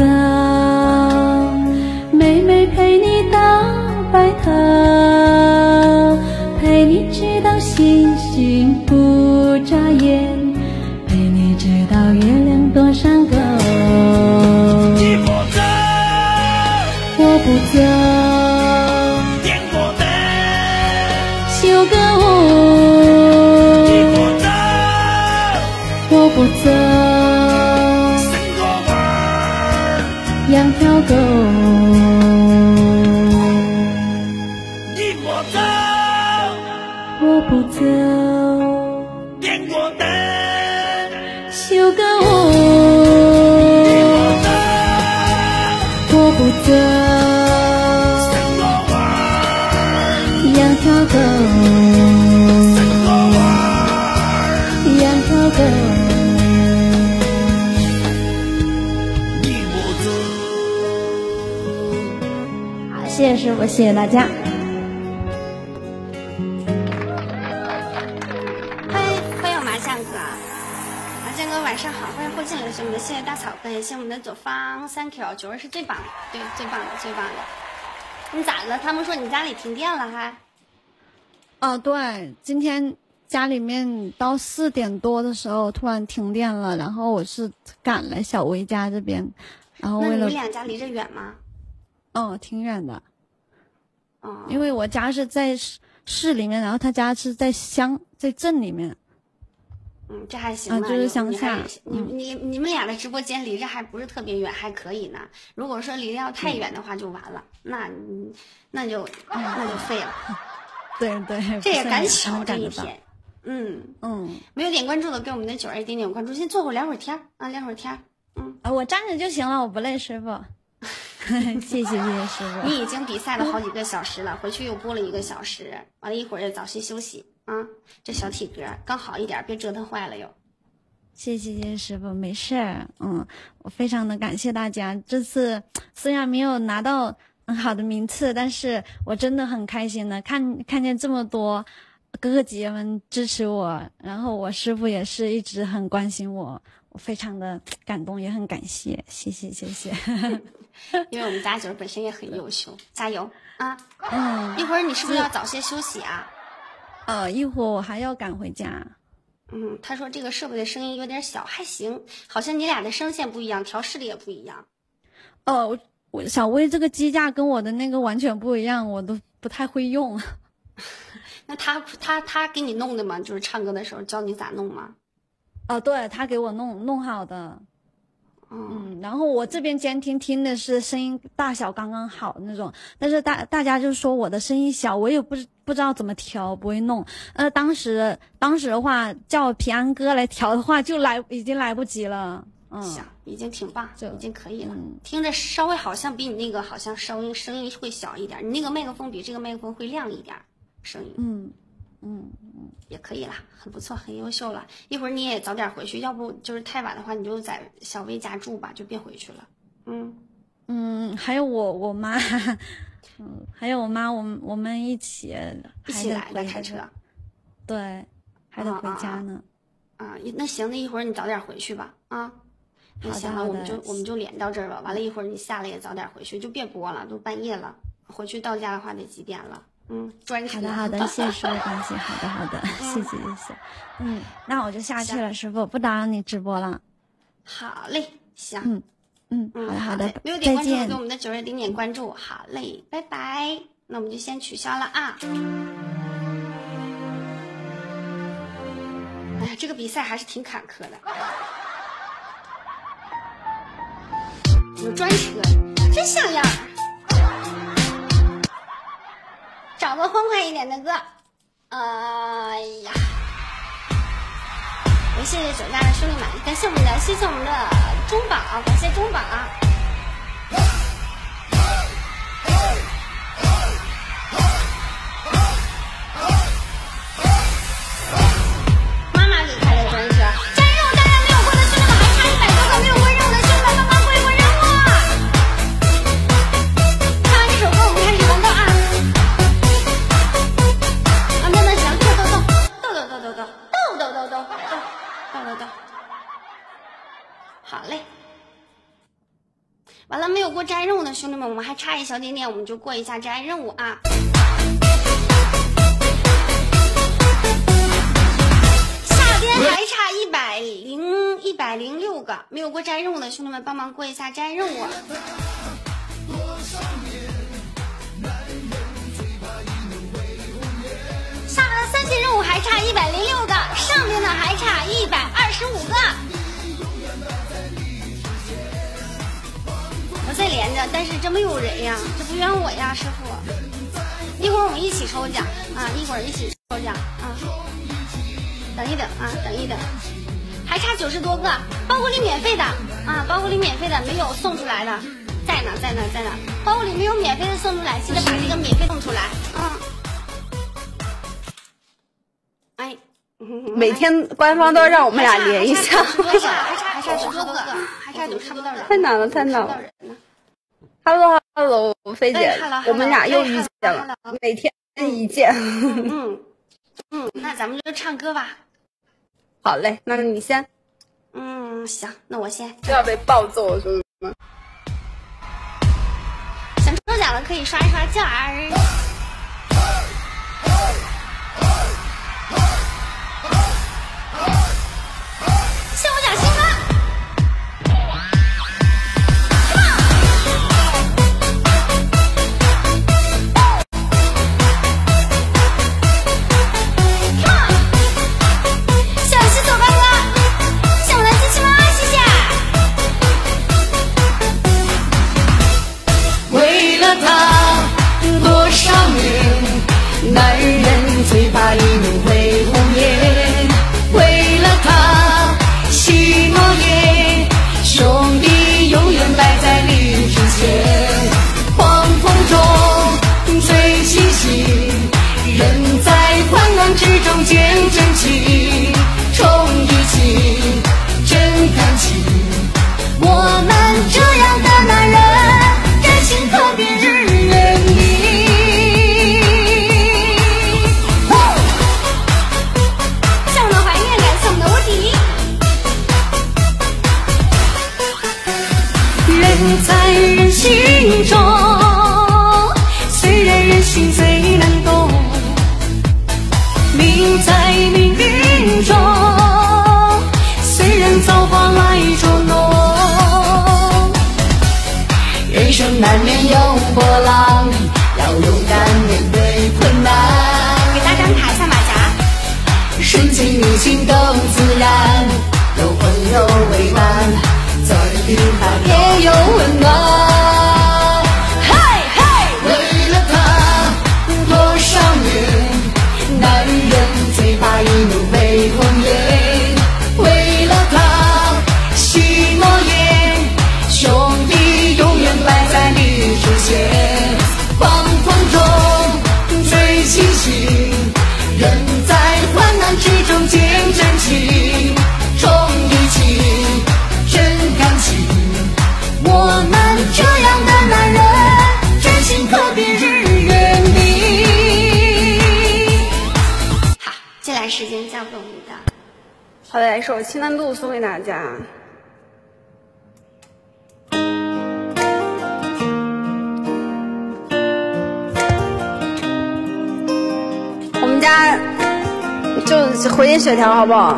B: 妹妹陪你到白头，陪你直到星星不眨眼，陪你直到月亮多上钩。
C: 你莫走，
B: 我不走，
C: 点过灯，
B: 修个
C: 你
B: 屋。
C: 莫走，
B: 我不走，
C: 生个娃儿，
B: 养条狗。
C: 你莫走，
B: 我不走，
C: 点过灯，
B: 修个
C: 你
B: 屋。
C: 莫走，
B: 我不走，
C: 生个娃儿，
B: 养条狗。
C: 生个娃儿，
B: 养条狗。
C: 你莫走。
F: 好，谢谢师傅，谢谢大家。
A: 欢迎欢迎麻将哥，麻将哥晚上好，欢迎后进来的兄弟们，谢谢大草哥，也谢谢我们的左方 ，thank you， 九儿是最棒的，对，最棒的，最棒的。你咋了？他们说你家里停电了还？
F: 哦，对，今天家里面到四点多的时候突然停电了，然后我是赶来小薇家这边，然后
A: 那
F: 为了
A: 你俩家离着远吗？
F: 哦挺远的，
A: 哦，
F: 因为我家是在市市里面，然后他家是在乡在镇里面。
A: 嗯，这还行吧，
F: 啊就是乡
A: 你还
F: 下
A: 你
F: 嗯
A: 你你们俩的直播间离着还不是特别远，还可以呢。如果说离得要太远的话，就完了，那你那就那就废了。
F: 对对，
A: 这也赶
F: 不是很
A: 巧这
F: 赶得到。
A: 一天，嗯，
F: 嗯，
A: 没有点关注的给我们的九儿一点点关注，先坐会儿聊会儿天儿啊，聊会儿天儿。嗯，
F: 啊，我站着就行了，我不累，师傅。谢谢谢谢师傅。
A: 你已经比赛了好几个小时了，回去又播了一个小时，完了一会儿又早些休息啊。这小体格刚好一点，别折腾坏了又。
F: 谢谢谢谢师傅，没事儿。嗯，我非常的感谢大家。这次虽然没有拿到很好的名次，但是我真的很开心的，看看见这么多哥哥姐姐们支持我，然后我师傅也是一直很关心我，我非常的感动，也很感谢，谢谢谢谢。
A: 因为我们家九儿本身也很优秀，加油啊！
F: 嗯，
A: 一会儿你是不是要早些休息啊？
F: 呃，一会儿我还要赶回家。
A: 嗯，他说这个设备的声音有点小，还行，好像你俩的声线不一样，调试的也不一样。
F: 哦，我我小薇这个机架跟我的那个完全不一样，我都不太会用。
A: 那他他他给你弄的吗？就是唱歌的时候教你咋弄吗？
F: 哦，对，他给我弄弄好的。嗯，然后我这边监听听的是声音大小刚刚好那种，但是大大家就说我的声音小，我也不不知道怎么调，不会弄。呃，当时当时的话叫平安哥来调的话，就来已经来不及了。嗯，
A: 行，已经挺棒，
F: 就
A: 已经可以了。
F: 嗯、
A: 听着稍微好像比你那个好像声音声音会小一点，你那个麦克风比这个麦克风会亮一点，声音。
F: 嗯嗯嗯，
A: 也可以啦，很不错，很优秀了。一会儿你也早点回去，要不就是太晚的话，你就在小薇家住吧，就别回去了。嗯
F: 嗯，还有我我妈，嗯，还有我妈，我们我们一起
A: 一起来的开车，
F: 对，还得回家呢。
A: 啊，啊那行，那一会儿你早点回去吧。啊，那行了，我们就我们就连到这儿吧。完了一会儿你下来也早点回去，就别播了，都半夜了，回去到家的话得几点了？嗯，专车。
F: 好的好的，谢谢师傅关心。好的好的，谢谢谢谢。嗯，那我就下去了，师傅不打扰你直播了。
A: 好嘞，行。
F: 嗯嗯，好的好的，
A: 没有点关注的给我们的九儿点点关注。好嘞，拜拜。那我们就先取消了啊。哎呀，这个比赛还是挺坎坷的。有专车，真像样。找个欢快一点的歌，哎呀，也谢谢九家的兄弟们，感谢我们的，谢谢我们的中宝，感谢中宝。妈妈给开的专车，加任务大家没有过的兄弟们，还差一百多个没有过任务的兄弟们，帮忙过一过任务。看完这首歌，我们开始玩到啊。好嘞，完了没有过摘任务的兄弟们，我们还差一小点点，我们就过一下摘任务啊。下边还差一百零一百零六个没有过摘任务的兄弟们，帮忙过一下摘任务。下面的三级任务还差一百零六个，上面呢还差一百二十五个。我再连着，但是这没有人呀，这不怨我呀，师傅。一会儿我们一起抽奖啊，一会儿一起抽奖啊。等一等啊，等一等，还差九十多个，包裹里免费的啊，包裹里免费的没有送出来的，在呢，在呢，在呢，包裹里没有免费的送出来，记得把这个免费送出来啊。哎。
G: 每天官方都让我们俩连一下，
A: 还差还差还差九十多个，还差九看不到人，
G: 太难了太难了。Hello Hello， 菲姐，我们俩又遇见了，每天一见。
A: 嗯嗯，那咱们就唱歌吧。
G: 好嘞，那你先。
A: 嗯，行，那我先。
G: 不要被暴揍，兄弟们。
A: 想抽奖的可以刷一刷券儿。谢我奖新歌。谢我西走哥哥，谢我的机器猫，谢谢。
B: 为了他，多少年，男人最怕一怒为红颜。为了他，心在人心中。虽然人心最难懂，命在命运中。虽然造化来捉弄，人生难免有波浪，要勇敢面对困难。
A: 给大家卡一下马甲，
B: 顺境逆境都自然，有朋友为伴，早日平凡也有温暖。嘿嘿，为了他多少年，男人最怕一怒为红颜。为了他许诺言，兄弟永远摆在你之前。狂风中最清醒，人在患难之中见真情。重义气，真感情，我们这样的男人，真心可比日月明。
A: 好，接下来时间交给我们的。
G: 好的，一首《青蓝渡》送给大家。我们家就回点血条好不好？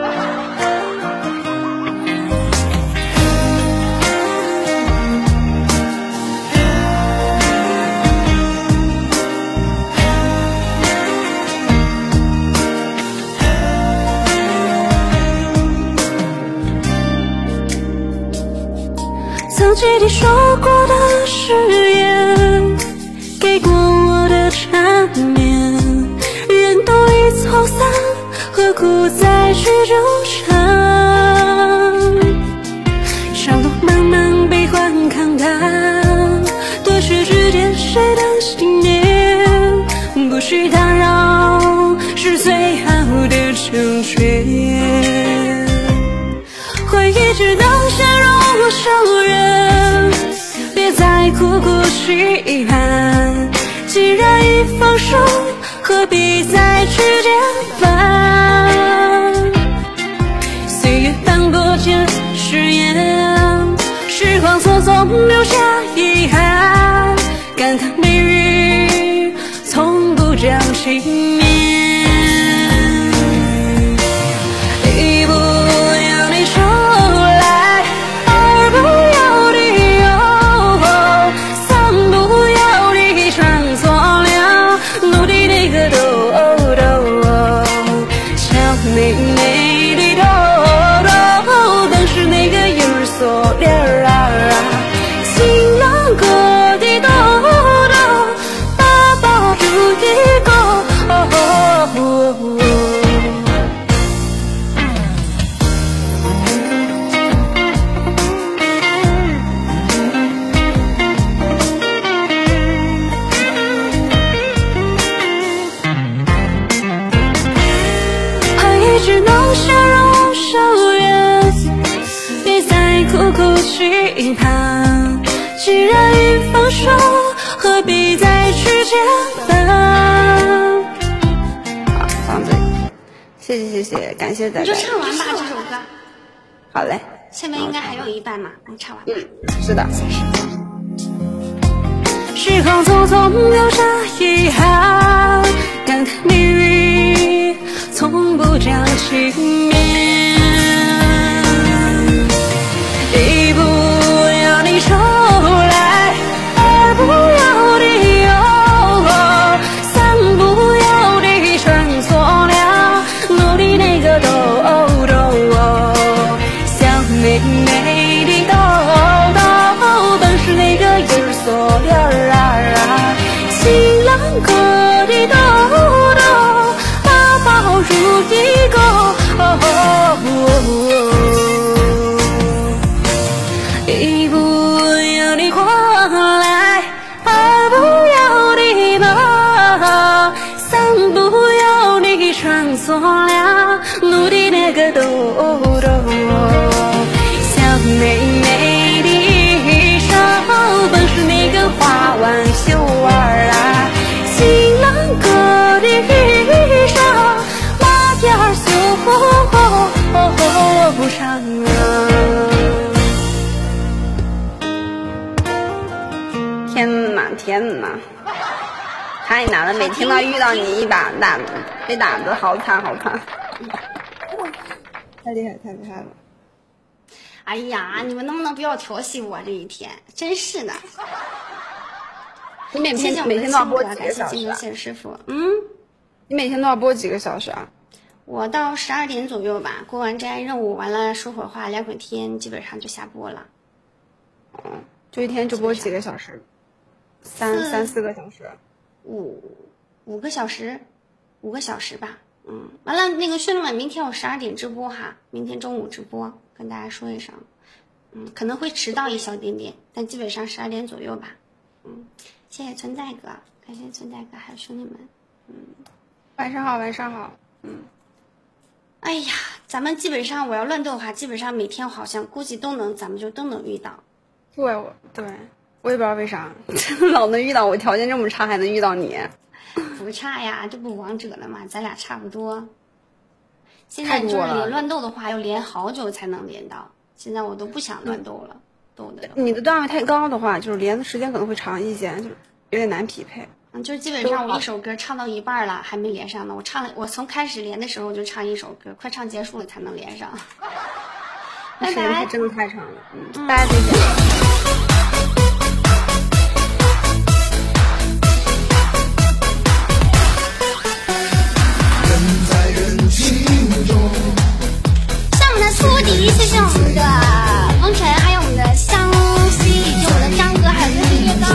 B: 曾经你说过的誓言，给过我的缠绵，人都已走散，何苦再去纠缠？长路漫漫，悲欢看淡，多是指点谁的信念，不需打扰，是最好的成全。回忆只能陷入伤人，别再苦苦期盼。既然已放手，何必再去见烦？岁月翻过前誓言，时光匆匆留下遗憾，感叹命运从不讲情面。只能陷入手缘，别再苦苦期盼。既然已放手，何必再去见烦？
G: 好，放这里，谢谢谢谢，感谢大家。
A: 你就唱完吧这首歌。
G: 好嘞。
A: 下面应该还有一半嘛，你唱完吧。
G: 嗯，是的。
B: 时光匆匆留下遗憾，感叹命运从不讲情面。一步要你重来，二步要你有，三步要你穿错了，努力那个兜兜，像妹妹的兜兜，本是那个银锁链儿啊，新郎哥的兜兜，把宝如一个。
G: 天呐，太难了，每天都要遇到你一把打，被打的好惨好惨，太厉害太厉害了。
A: 哎呀，你们能不能不要调戏我这一天？真是的。
G: 你每天每天都要播几个小时啊？
A: 谢谢师傅。嗯，
G: 你每天都要播几个小时啊？
A: 我到十二点左右吧，过完斋任务完了，说会儿话，聊会儿天，基本上就下播了。
G: 嗯，就一天就播几个小时？三三四个小时？
A: 五五个小时，五个小时吧。嗯，完了，那个兄弟们，明天我十二点直播哈，明天中午直播，跟大家说一声。嗯，可能会迟到一小点点，但基本上十二点左右吧。嗯，谢谢存在哥，感谢存在哥，还有兄弟们。嗯，
G: 晚上好，晚上好。嗯，
A: 哎呀，咱们基本上我要乱斗的话，基本上每天好像估计都能，咱们就都能遇到。
G: 对，我对我也不知道为啥，老能遇到我，条件这么差还能遇到你。
A: 不差呀，这不王者了吗？咱俩差不多。现在就是连乱斗的话，要连好久才能连到。现在我都不想乱斗了，斗的。
G: 你的段位太高的话，就是连的时间可能会长一些，就有点难匹配。
A: 嗯，就是基本上我一首歌唱到一半了，还没连上呢。我唱了，我从开始连的时候就唱一首歌，快唱结束了才能连上。拜拜。
G: 真的太长了，嗯，拜拜，再见。
A: 初迪，谢谢我们的风尘，还有我们的湘西，以及我们的张哥，还有月月高。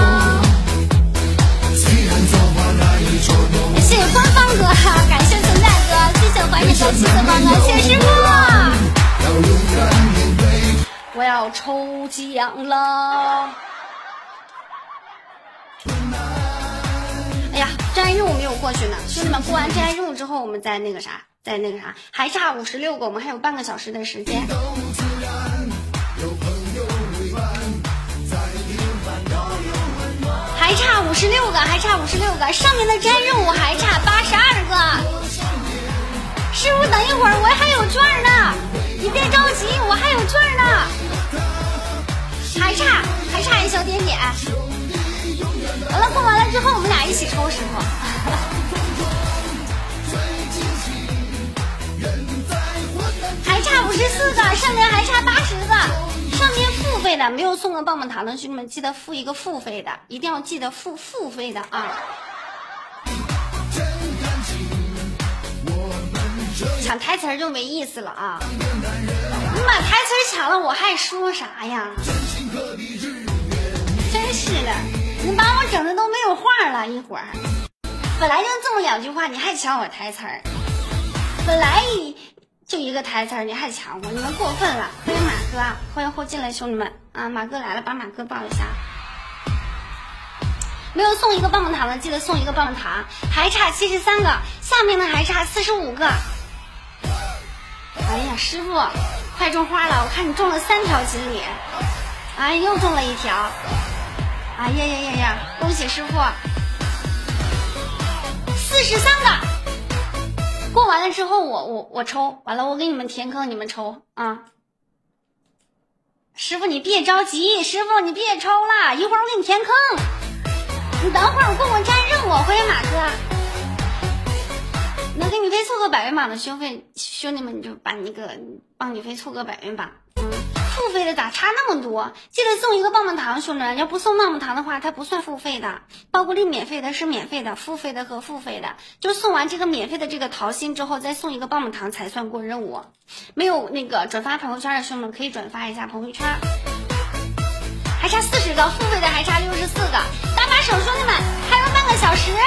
A: 谢谢官方哥，感谢存在哥，谢谢怀念哥，谢谢光哥，谢谢师傅。我要抽奖了！哎呀，真爱任务没有过去呢，兄弟们，过完真爱任务之后，我们再那个啥。在那个啥，还差五十六个，我们还有半个小时的时间。还差五十六个，还差五十六个，上面的真任务还差八十二个。师傅，等一会儿，我还有券呢，你别着急，我还有券呢，还差还差一小点点。完了，过完了之后，我们俩一起抽，师傅。还差五十四个，上面还差八十个，上面付费的没有送个棒棒糖的兄弟们，记得付一个付费的，一定要记得付付费的啊！抢台词就没意思了啊！你把台词抢了，我还说啥呀？真是的，你把我整的都没有话了，一会儿本来就这么两句话，你还抢我台词儿，本来就一个台词儿，你还抢我，你们过分了！欢迎马哥，欢迎后进来兄弟们啊！马哥来了，把马哥抱一下。没有送一个棒棒糖的，记得送一个棒棒糖。还差七十三个，下面呢还差四十五个。哎呀，师傅，快种花了！我看你种了三条锦鲤，哎，又中了一条。哎呀呀呀呀！恭喜师傅，四十三个。过完了之后我我我抽完了，我给你们填坑，你们抽啊！师傅你别着急，师傅你别抽了，一会儿我给你填坑，你等会儿我过过站任务，欢迎马哥。能给你飞凑个百元榜的兄费兄弟们，你就把那个帮你飞凑个百元榜。嗯，付费的咋差那么多？记得送一个棒棒糖，兄弟们，要不送棒棒糖的话，它不算付费的。包括令免费的是免费的，付费的和付费的，就送完这个免费的这个桃心之后，再送一个棒棒糖才算过任务。没有那个转发朋友圈的兄弟们，可以转发一下朋友圈。还差四十个，付费的还差六十四个，搭把手，兄弟们，还有半个小时。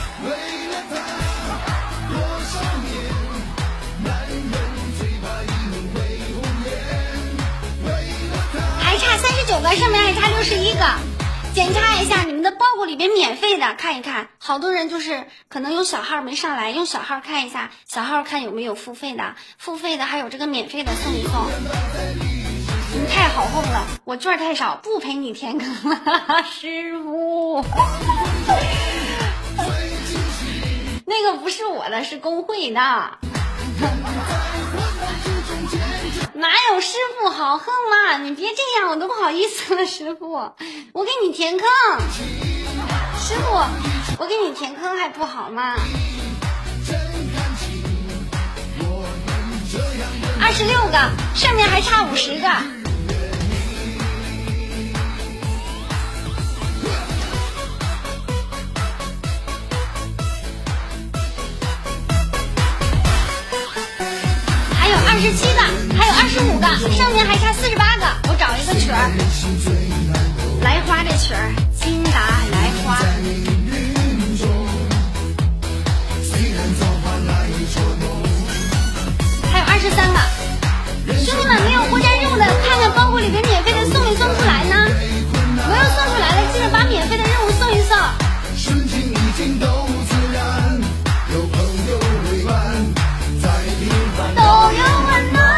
A: 还差三十九个，上面还差六十一个。检查一下你们的包裹里边免费的，看一看。好多人就是可能有小号没上来，用小号看一下，小号看有没有付费的，付费的还有这个免费的送一送。你们太好哄了，我券太少，不陪你填坑了，师傅。那个不是我的，是工会的。哪有师傅好横嘛？你别这样，我都不好意思了，师傅，我给你填坑。 师傅，我给你填坑还不好吗？二十六个，上面还差五十个。还有二十七个，还有二十五个，上面还差四十八个。我找一个曲儿，来花这曲儿，金达来花。还有二十三个，兄弟们没有过站任务的，看看包裹里边免费的送没送出来呢？没有送出来的，记得把免费的任务送一送。瞬间已经都自然，有朋友陪伴，在平凡都有温暖。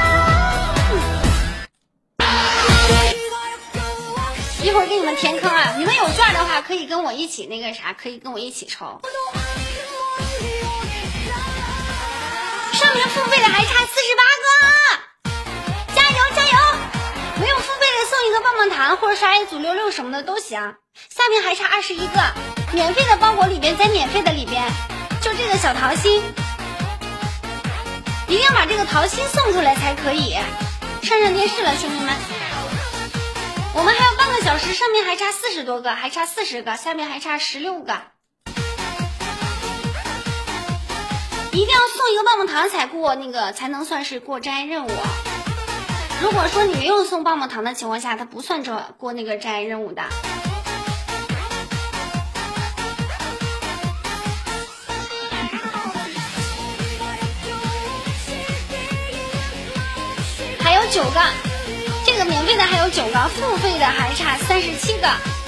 A: 一会儿给你们填坑啊！你们有券的话，可以跟我一起那个啥，可以跟我一起抽。上面付费的还差四十八个，加油加油！没有付费的送一个棒棒糖或者刷一组六六什么的都行。下面还差二十一个，免费的包裹里边，在免费的里边，就这个小桃心，一定要把这个桃心送出来才可以。上上电视了，兄弟们。我们还有半个小时，上面还差四十多个，还差四十个，下面还差十六个。一定要送一个棒棒糖才过那个，才能算是过摘任务。如果说你没有送棒棒糖的情况下，它不算这过那个摘任务的。还有九个。这个免费的还有九个，付费的还差三十七个。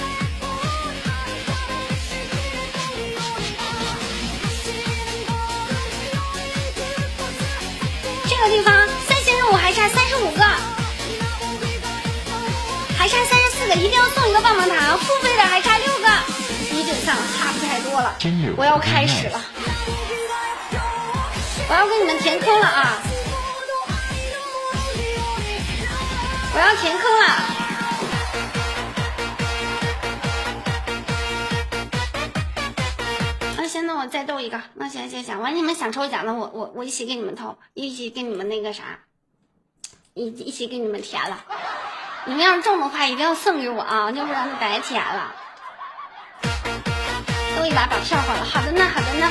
A: 这个地方三星任务还差三十五个，还差三十四个，一定要送一个棒棒糖。付费的还差六个，基本上差不太多了。我要开始了，我要给你们填坑了啊！我要填坑了，那行，那我再斗一个。那行行行，完你们想抽奖的，我我我一起给你们投，一起给你们那个啥，一一起给你们填了。你们要是中的话，一定要送给我啊，要不然就白填了。斗一把把票换了，好的呢，好的呢。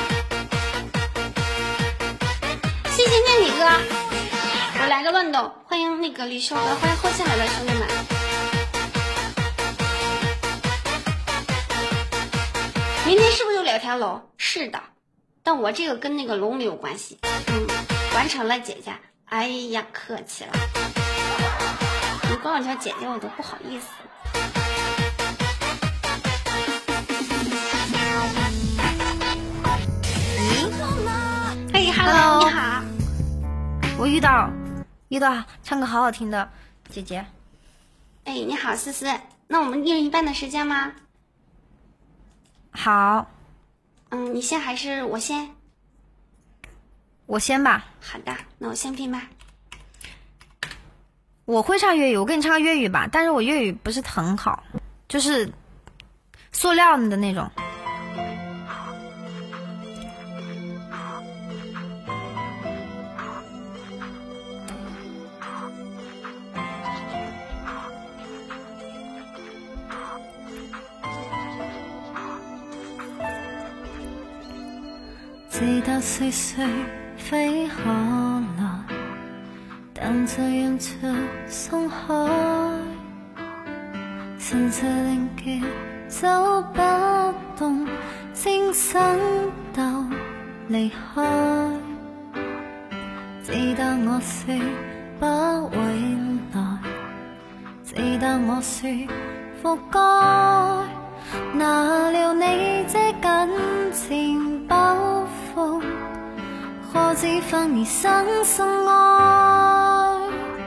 A: 谢谢念礼哥。我来个乱斗，欢迎那个李修哥，欢迎后进来的兄弟们。明天是不是有两条龙？是的，但我这个跟那个龙没有关系。嗯，完成了姐姐。哎呀，客气了。你管我叫姐姐，我都不好意思。嘿 ，Hello， 你好。
H: 我遇到。遇到唱歌好好听的姐姐。
A: 哎，你好，思思，那我们一人一半的时间吗？
H: 好。
A: 嗯，你先还是我先？
H: 我先吧。
A: 好的，那我先拼吧。
H: 我会唱粤语，我给你唱个粤语吧，但是我粤语不是很好，就是塑料的那种。
B: 直達歲歲飛可來，但這樣就鬆開，神勢令結走不動，精神都離開，只得我說不會來，只得我說覆蓋，拿了你這緊纏包袱，何止反而生深愛？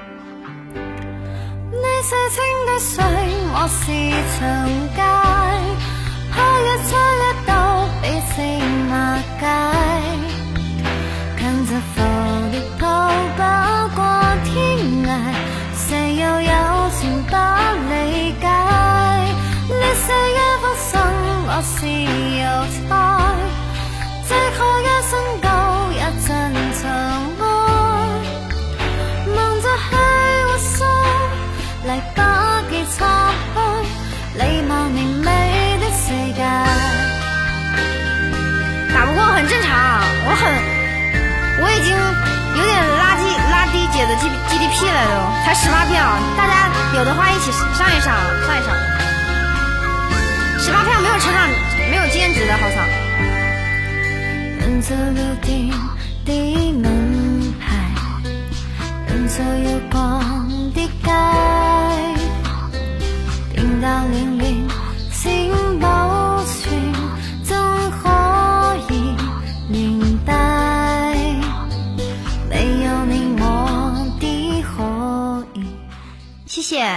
B: 你寫清的水，我是長街，拍一出一兜比星馬街，看着浮的泡包過天涯，誰又有情不理解？你寫一封信，我我是有愛，這個一生夠一陣塵埃，望着去活疏，嚟把記擦去，禮貌明媚的世界。
H: 打不过很正常，我很，我已经有点拉低拉低姐的 G G D P 了都，才十八票，大家有的话一起上一上上一上。十八票没有车上没有兼职的，好惨。
B: 人就要點啲名牌，人就要逛啲街，叮當鈴鈴先保存，總可以年代，沒有你我的可以。
H: 謝謝。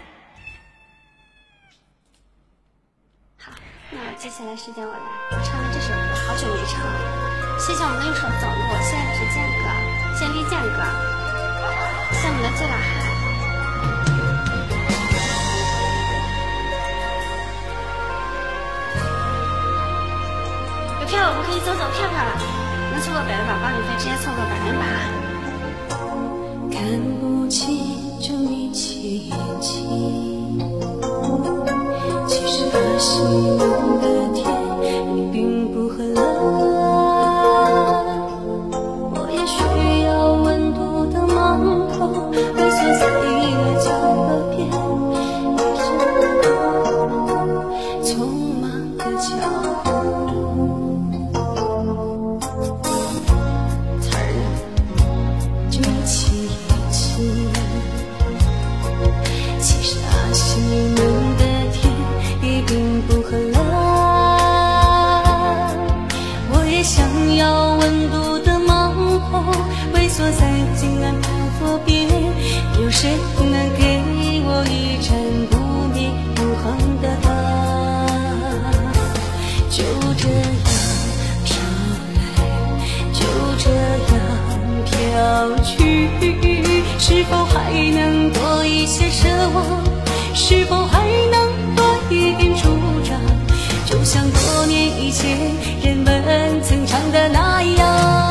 A: 接下来时间我来，我唱的这首歌好久没唱了。谢谢我们的一首走路，谢谢直剑哥，谢谢丽剑哥，谢谢我们的醉老汉。有票我们可以走走票票了，能凑个百元版报名费直接凑个百元版。
B: 看不清就一起演戏，其实可惜弄的天你并不很冷，我也需要温度的馒头，被锁在一个角落边，一直匆忙的脚步，词儿呢就一起一起，其实阿西们的天也并不很冷，我也想要温度的芒后，萎缩在静安漂泊边，有谁能给我一盏不灭永恒的灯？就这样飘来，就这样飘去，是否还能多一些奢望？是否还能多一点主张？就像多年以前人们曾唱的那样，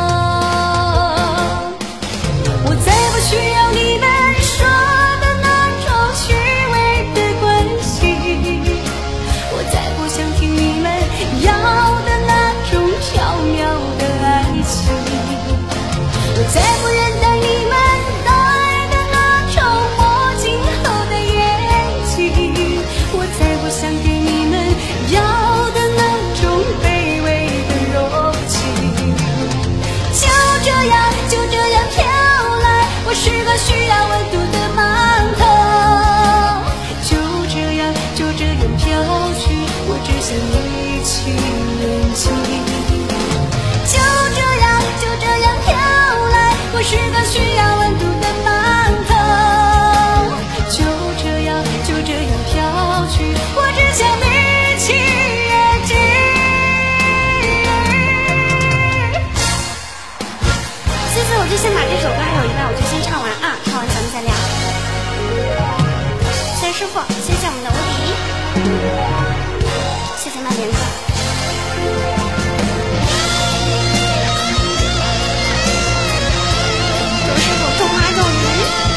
B: 我再不需要你们说的那种虚伪的关系，我再不想听你们要的那种缥缈的爱情，我再不愿带你们带的那种墨镜后的眼睛，我再不想给你们要的那种卑微的柔情。就这样就这样飘来，我是个需要温度的馒头，就这样就这样飘去，我只想一起远行。就这样就这样飘来，我是个需要温度的馒头，就这样就这样飘去，我只想一起远行。
A: 这次我就先把这首歌还有一半我就先唱完啊，唱完咱们再聊。谢谢师傅，谢谢我们的无敌，谢谢那莲哥。祝师傅种花种鱼。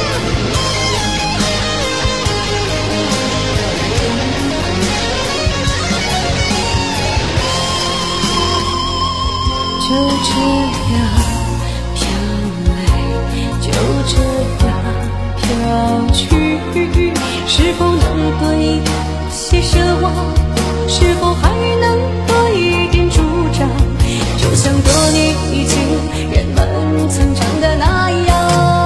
B: 就这样飘来，就这样飘去，是否能多一些奢望？是否还能多一点主张？就像多年以前人们曾唱的那样，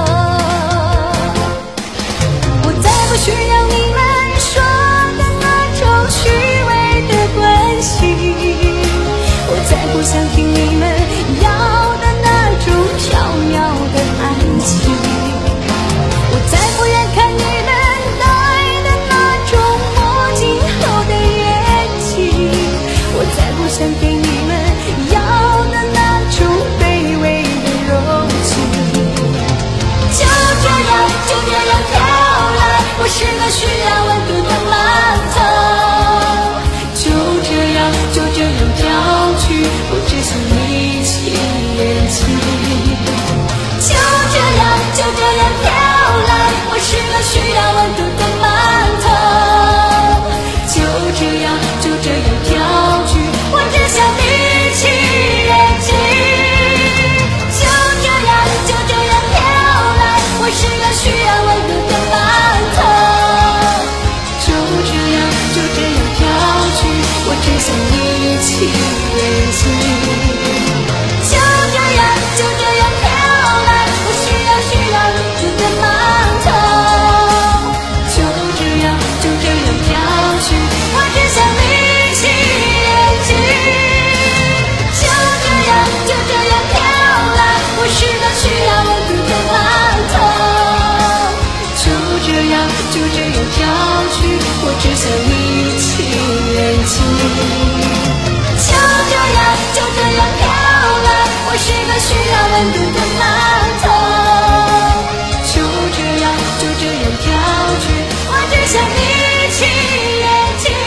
B: 我再不需要你们说的那种虚伪的关系，我再不想听你们要的那种缥缈的爱情，我再不愿看你们戴的那种墨镜后的眼睛，我再不想给你们要的那种卑微的柔情。就这样就这样飘来，我是个需要温度的馒头，就这样就这样飘去，我只想一起远行。就这样就这样飘了，我是个需要温度的码头。就这样就这样飘去，我只想一起远行。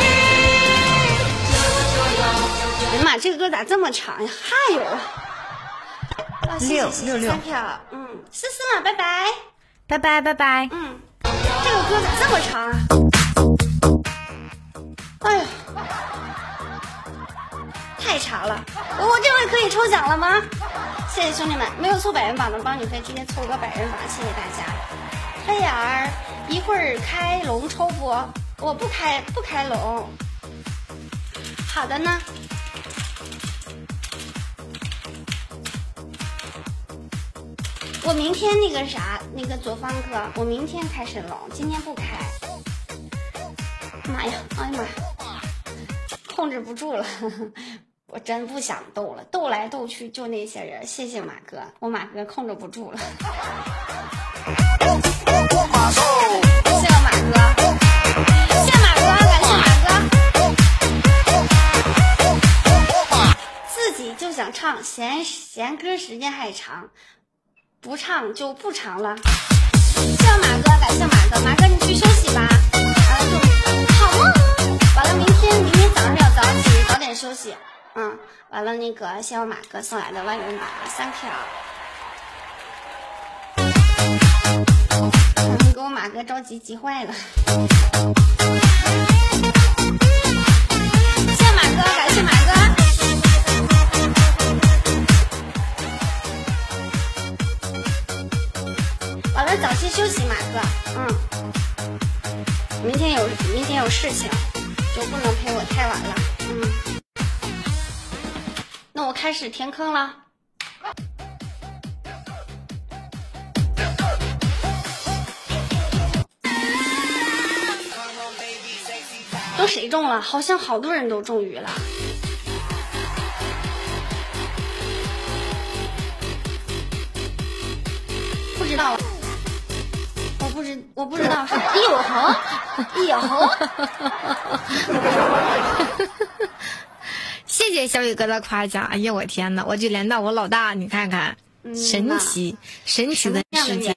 A: 哎呀妈，这个歌咋这么长呀？还有啊，
H: 六六六
A: 三票，嗯，思思嘛，拜拜，
H: 拜拜拜拜。
A: 嗯，这个歌咋这么长啊？哎呀，太长了，我我这回可以抽奖了吗？谢谢兄弟们，没有凑百元榜的帮女飞直接凑个百元榜，谢谢大家。黑眼儿，一会儿开龙抽不？我不开不开龙。好的呢。我明天那个啥，那个左方哥，我明天开始龙，今天不开。妈呀，哎呀妈呀，控制不住了，我真不想斗了，斗来斗去就那些人。谢谢马哥，我马哥控制不住了。谢谢马哥，谢谢马哥，感谢马哥。自己就想唱，嫌嫌歌时间还长。不唱就不唱了，谢谢马哥，感谢马哥，马哥你去休息吧，完了就好梦，完了明天明天早上要早起，早点休息，嗯，完了那个谢谢我马哥送来的万元榜三票，嗯，给我马哥着急急坏了，谢谢马哥，感谢马哥。完了，早些休息，马哥。嗯，明天有明天有事情，就不能陪我太晚了。嗯，那我开始填坑了。都谁中了？好像好多人都中鱼了。不知道。我不知我不知道是有猴有猴。
H: 谢谢小雨哥的夸奖，哎呀我天哪，我就连到我老大，你看看，
A: 嗯、
H: 神奇神奇的世界，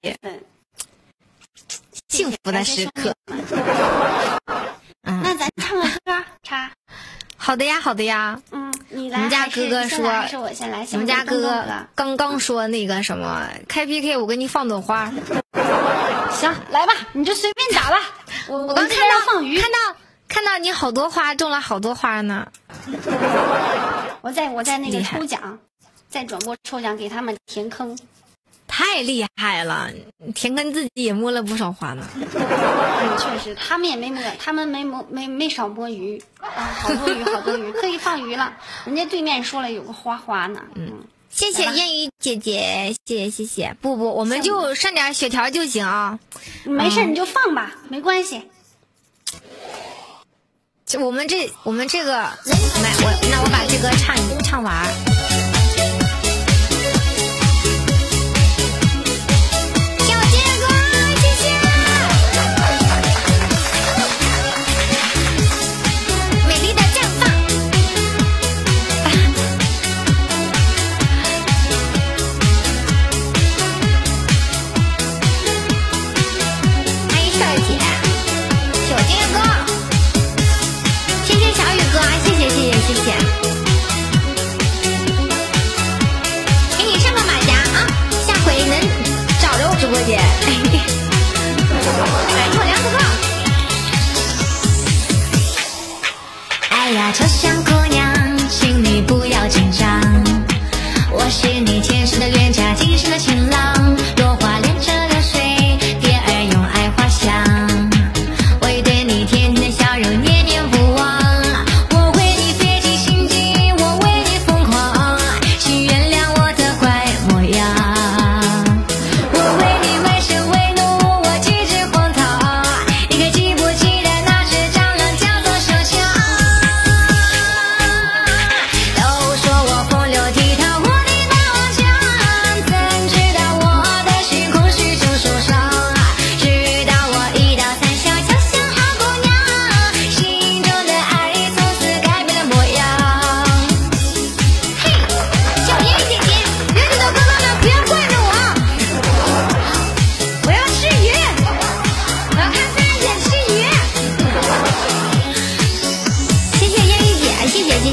H: 幸福的时刻。
A: 嗯，那咱唱个歌，叉。
H: 好的呀，好的呀。
A: 嗯，你来。
H: 我们家哥哥说，
A: 还是我先来。
H: 我们家哥哥刚刚说那个什么开 P K， 我给你放朵花。
A: 行，来吧，你就随便打吧。我
H: 我刚看到放鱼，看到看到你好多花，中了好多花呢。
A: 我在我在那个抽奖，在转播抽奖给他们填坑。
H: 太厉害了，田根自己也摸了不少花呢。
A: 嗯，确实，他们也没摸，他们没摸，没没少摸鱼啊，好多鱼，好多鱼，可以放鱼了。人家对面说了有个花花呢。嗯，
H: 谢谢艳鱼姐姐，谢谢谢谢。不不，我们就上点血条就行啊。
A: 没事，你就放吧，没关系。
H: 就我们这我们这个，来我那我把这个唱唱完。
B: 车厢姑娘，请你不要紧张，我是你前世的冤家，今生的情郎。落花连着流水，蝶儿用爱花香，我也对你甜甜的笑容念念不忘。我为你费尽心机，我为你疯狂，请原谅我的怪模样。我为你为神为奴，我机智荒唐，一个记不起的那只蟑螂叫做手枪。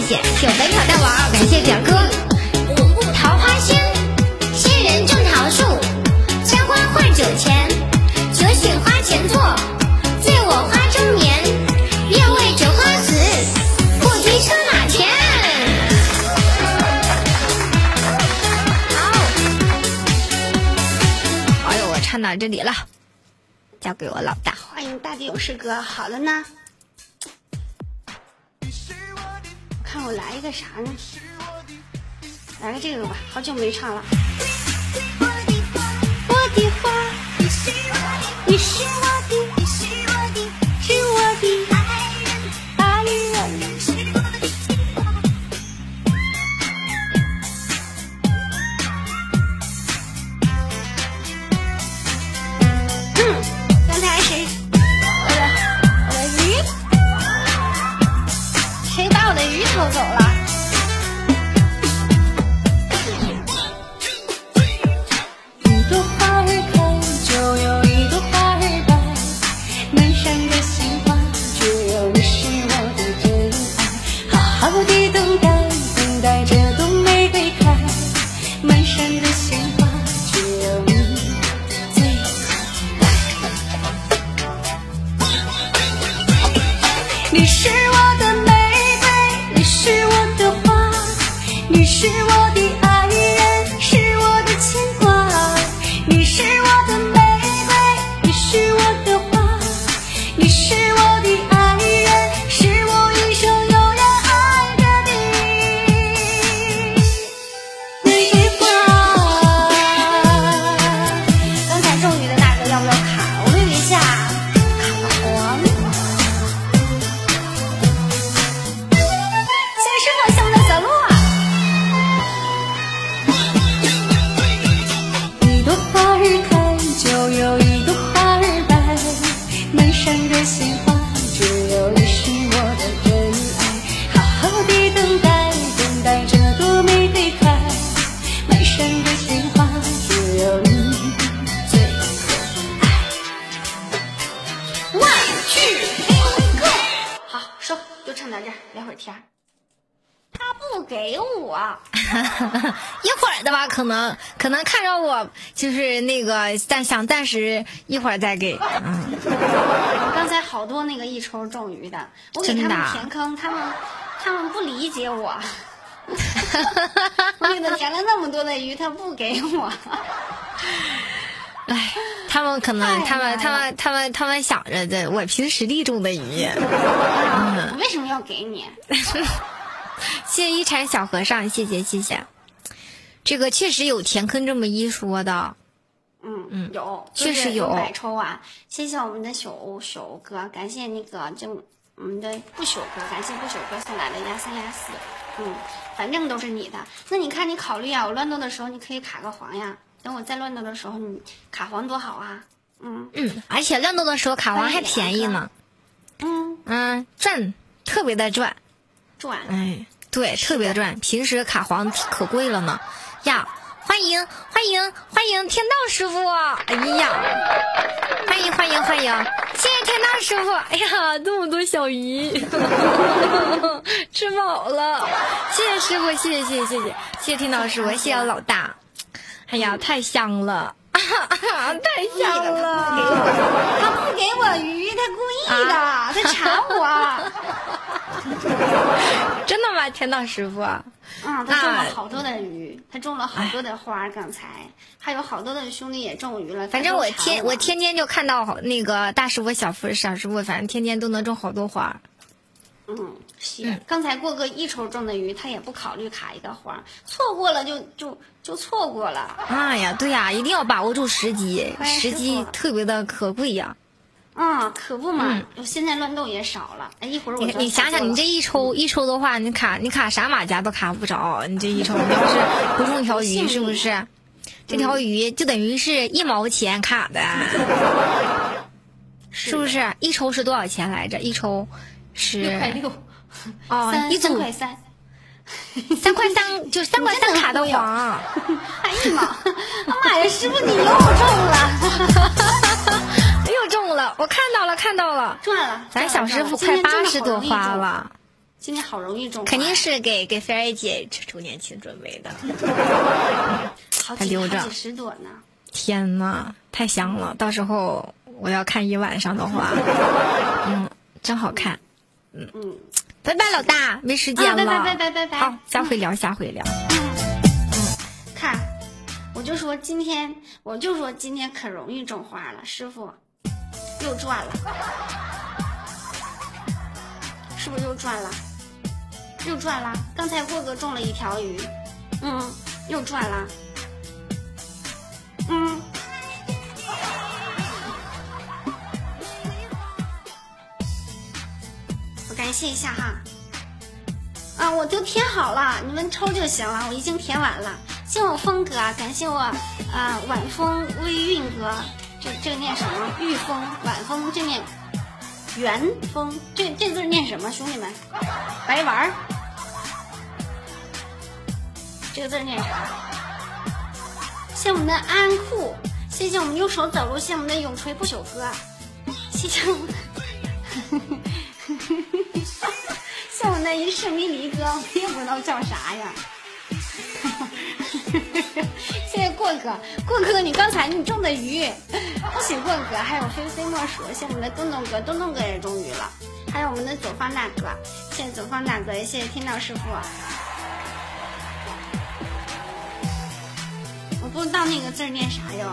H: 谢，谢我本场大王，感谢表哥。桃花仙，仙人种桃树，簪花换酒钱，酒醒花前坐，醉我花中眠，愿为酒花死，不提车马钱。好，哎呦，我唱到这里了，交给我老大。
A: 欢迎大地勇士哥，好了呢。看我来一个啥呢？来个这个吧，好久没唱了。我的花，你是我的，你是我的，你是我的，是我的爱人，爱人，是我的情话。嗯，刚才谁？我的我的鱼，谁把我的鱼偷走了？你是我的玫瑰，你是我的花，你是我的爱人，是我的牵挂。你是我的玫瑰，你是我的花，你是我的爱人，是我一生永远爱着你。玫瑰花，刚才中鱼的大哥要不要卡？我问一下，卡个黄。聊会儿天，他不给我，
H: 一会儿的吧，可能可能看着我就是那个暂想暂时一会儿再给。嗯，
A: 刚才好多那个一抽中鱼的，我给他们填坑，他们他们不理解我，我给他填了那么多的鱼，他不给我。
H: 哎，他们可能，他们，他们，他们，他们想着的，我凭实力中的鱼。
A: 我为什么要给你？
H: 谢谢一禅小和尚，谢谢谢谢。这个确实有填坑这么一说的。
A: 嗯嗯，有，
H: 确实有。
A: 百抽啊！谢谢我们的朽朽哥，感谢那个这我们的不朽哥，感谢不朽哥送来的压三压四。嗯，反正都是你的。那你看，你考虑啊，我乱斗的时候你可以卡个黄呀。等我再乱斗的时候，你卡黄多好啊！嗯
H: 嗯，而且乱斗的时候卡黄还便宜呢。
A: 嗯
H: 嗯，赚特别的赚，
A: 赚
H: 哎，对，特别的赚。平时卡黄可贵了呢。呀，欢迎欢迎欢迎天道师傅！哎呀，欢迎欢迎欢迎！谢谢天道师傅！哎呀，这么多小鱼，吃饱了。谢谢师傅，谢谢谢谢谢谢谢谢天道师傅，谢谢老大。哎呀，太香了，啊、太香了！
A: 他不给我鱼，他故意的，啊、他馋我。
H: 真的吗，天道师傅？
A: 嗯，他中了好多的鱼，他中了好多的花，刚才还有好多的兄弟也中鱼了。
H: 反正我天，我天天就看到那个大师傅、小师小师傅，反正天天都能中好多花。
A: 嗯，是。刚才过个一抽中的鱼，他也不考虑卡一个花，错过了就就就错过了。
H: 哎呀，对呀，一定要把握住时机，时机特别的可贵呀。
A: 嗯，可不嘛，嗯、我现在乱斗也少了。哎，一会儿我
H: 你你想想，你这一抽一抽的话，你卡你卡啥马甲都卡不着。你这一抽，你要是不中条鱼，是不是？这条鱼就等于是一毛钱卡的，是不是？一抽是多少钱来着？一抽。是
A: 六块六，
H: 哦，一
A: 三块三，
H: 三块三就三块三卡的黄，
A: 哎呀妈，妈呀，师傅你又中了，
H: 又中了，我看到了看到了，
A: 赚了，
H: 咱小师傅快八十朵花了，
A: 今天好容易中，
D: 肯定是给给菲儿姐周年庆准备的，
A: 好几
D: 留着
A: 好几十朵呢。
D: 天呐，太香了！到时候我要看一晚上的话，嗯，真好看。嗯嗯，拜拜老大，没时间了，
A: 啊、拜拜拜拜拜拜。
D: 好，下回聊，嗯、下回聊。
A: 嗯，看，我就说今天，我就说今天可容易种花了，师傅又赚了，是不是又赚了？又赚了！刚才过哥中了一条鱼，嗯，又赚了，嗯。我感谢一下哈，啊，我都填好了，你们抽就行了，我已经填完了。谢我峰哥，感谢我啊晚风微韵哥，这这个念什么？玉峰晚风，这念元风，这这字念什么？兄弟们，白玩儿，这个字念啥？谢我们的安酷，谢谢我们右手走路，谢我们的永垂不朽哥，谢谢我们。像我那一世迷离哥，我也不知道叫啥呀。谢谢过哥，过哥，你刚才你中的鱼，恭喜过哥，还有非非莫属，谢谢我们的东东哥，东东哥也中鱼了，还有我们的左方大哥，谢谢左方大哥，也谢谢天道师傅。我不知道那个字念啥哟。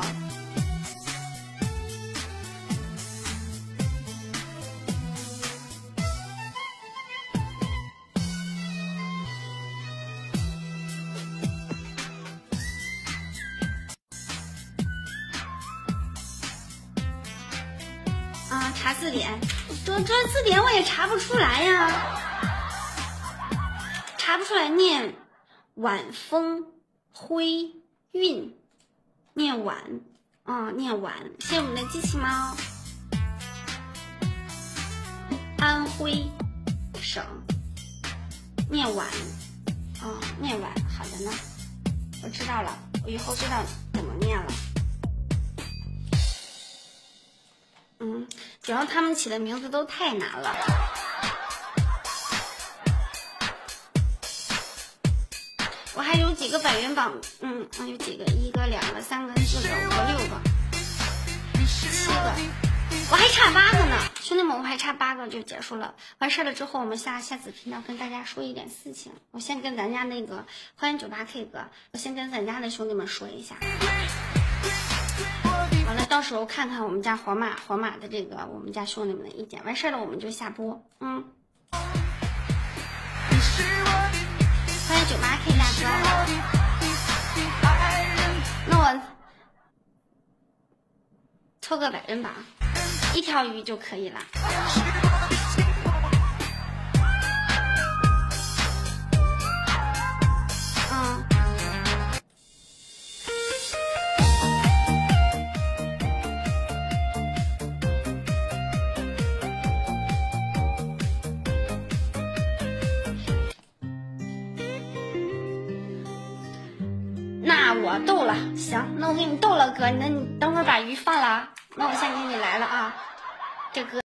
A: 啊，查字典，这这字典我也查不出来呀，查不出来念晚风灰韵，念晚啊、哦，念晚。谢谢我们的机器猫，安徽省念晚，哦，念晚，好的呢，我知道了，我以后知道怎么念了。嗯，主要他们起的名字都太难了。我还有几个百元榜，嗯，有几个，一个、两个、三个、四个、五个、六个、七个，我还差八个呢，兄弟们，我还差八个就结束了。完事了之后，我们下下次频道跟大家说一点事情。我先跟咱家那个欢迎九八 K 哥，我先跟咱家的兄弟们说一下。完了，到时候看看我们家皇马皇马的这个我们家兄弟们的意见。完事了，我们就下播。嗯，欢迎九八 K 大哥。那我抽个百人榜，一条鱼就可以了。嗯。那我斗了，行，那我给你斗了哥，那你等会儿把鱼放了，那我先给你来了啊，这哥。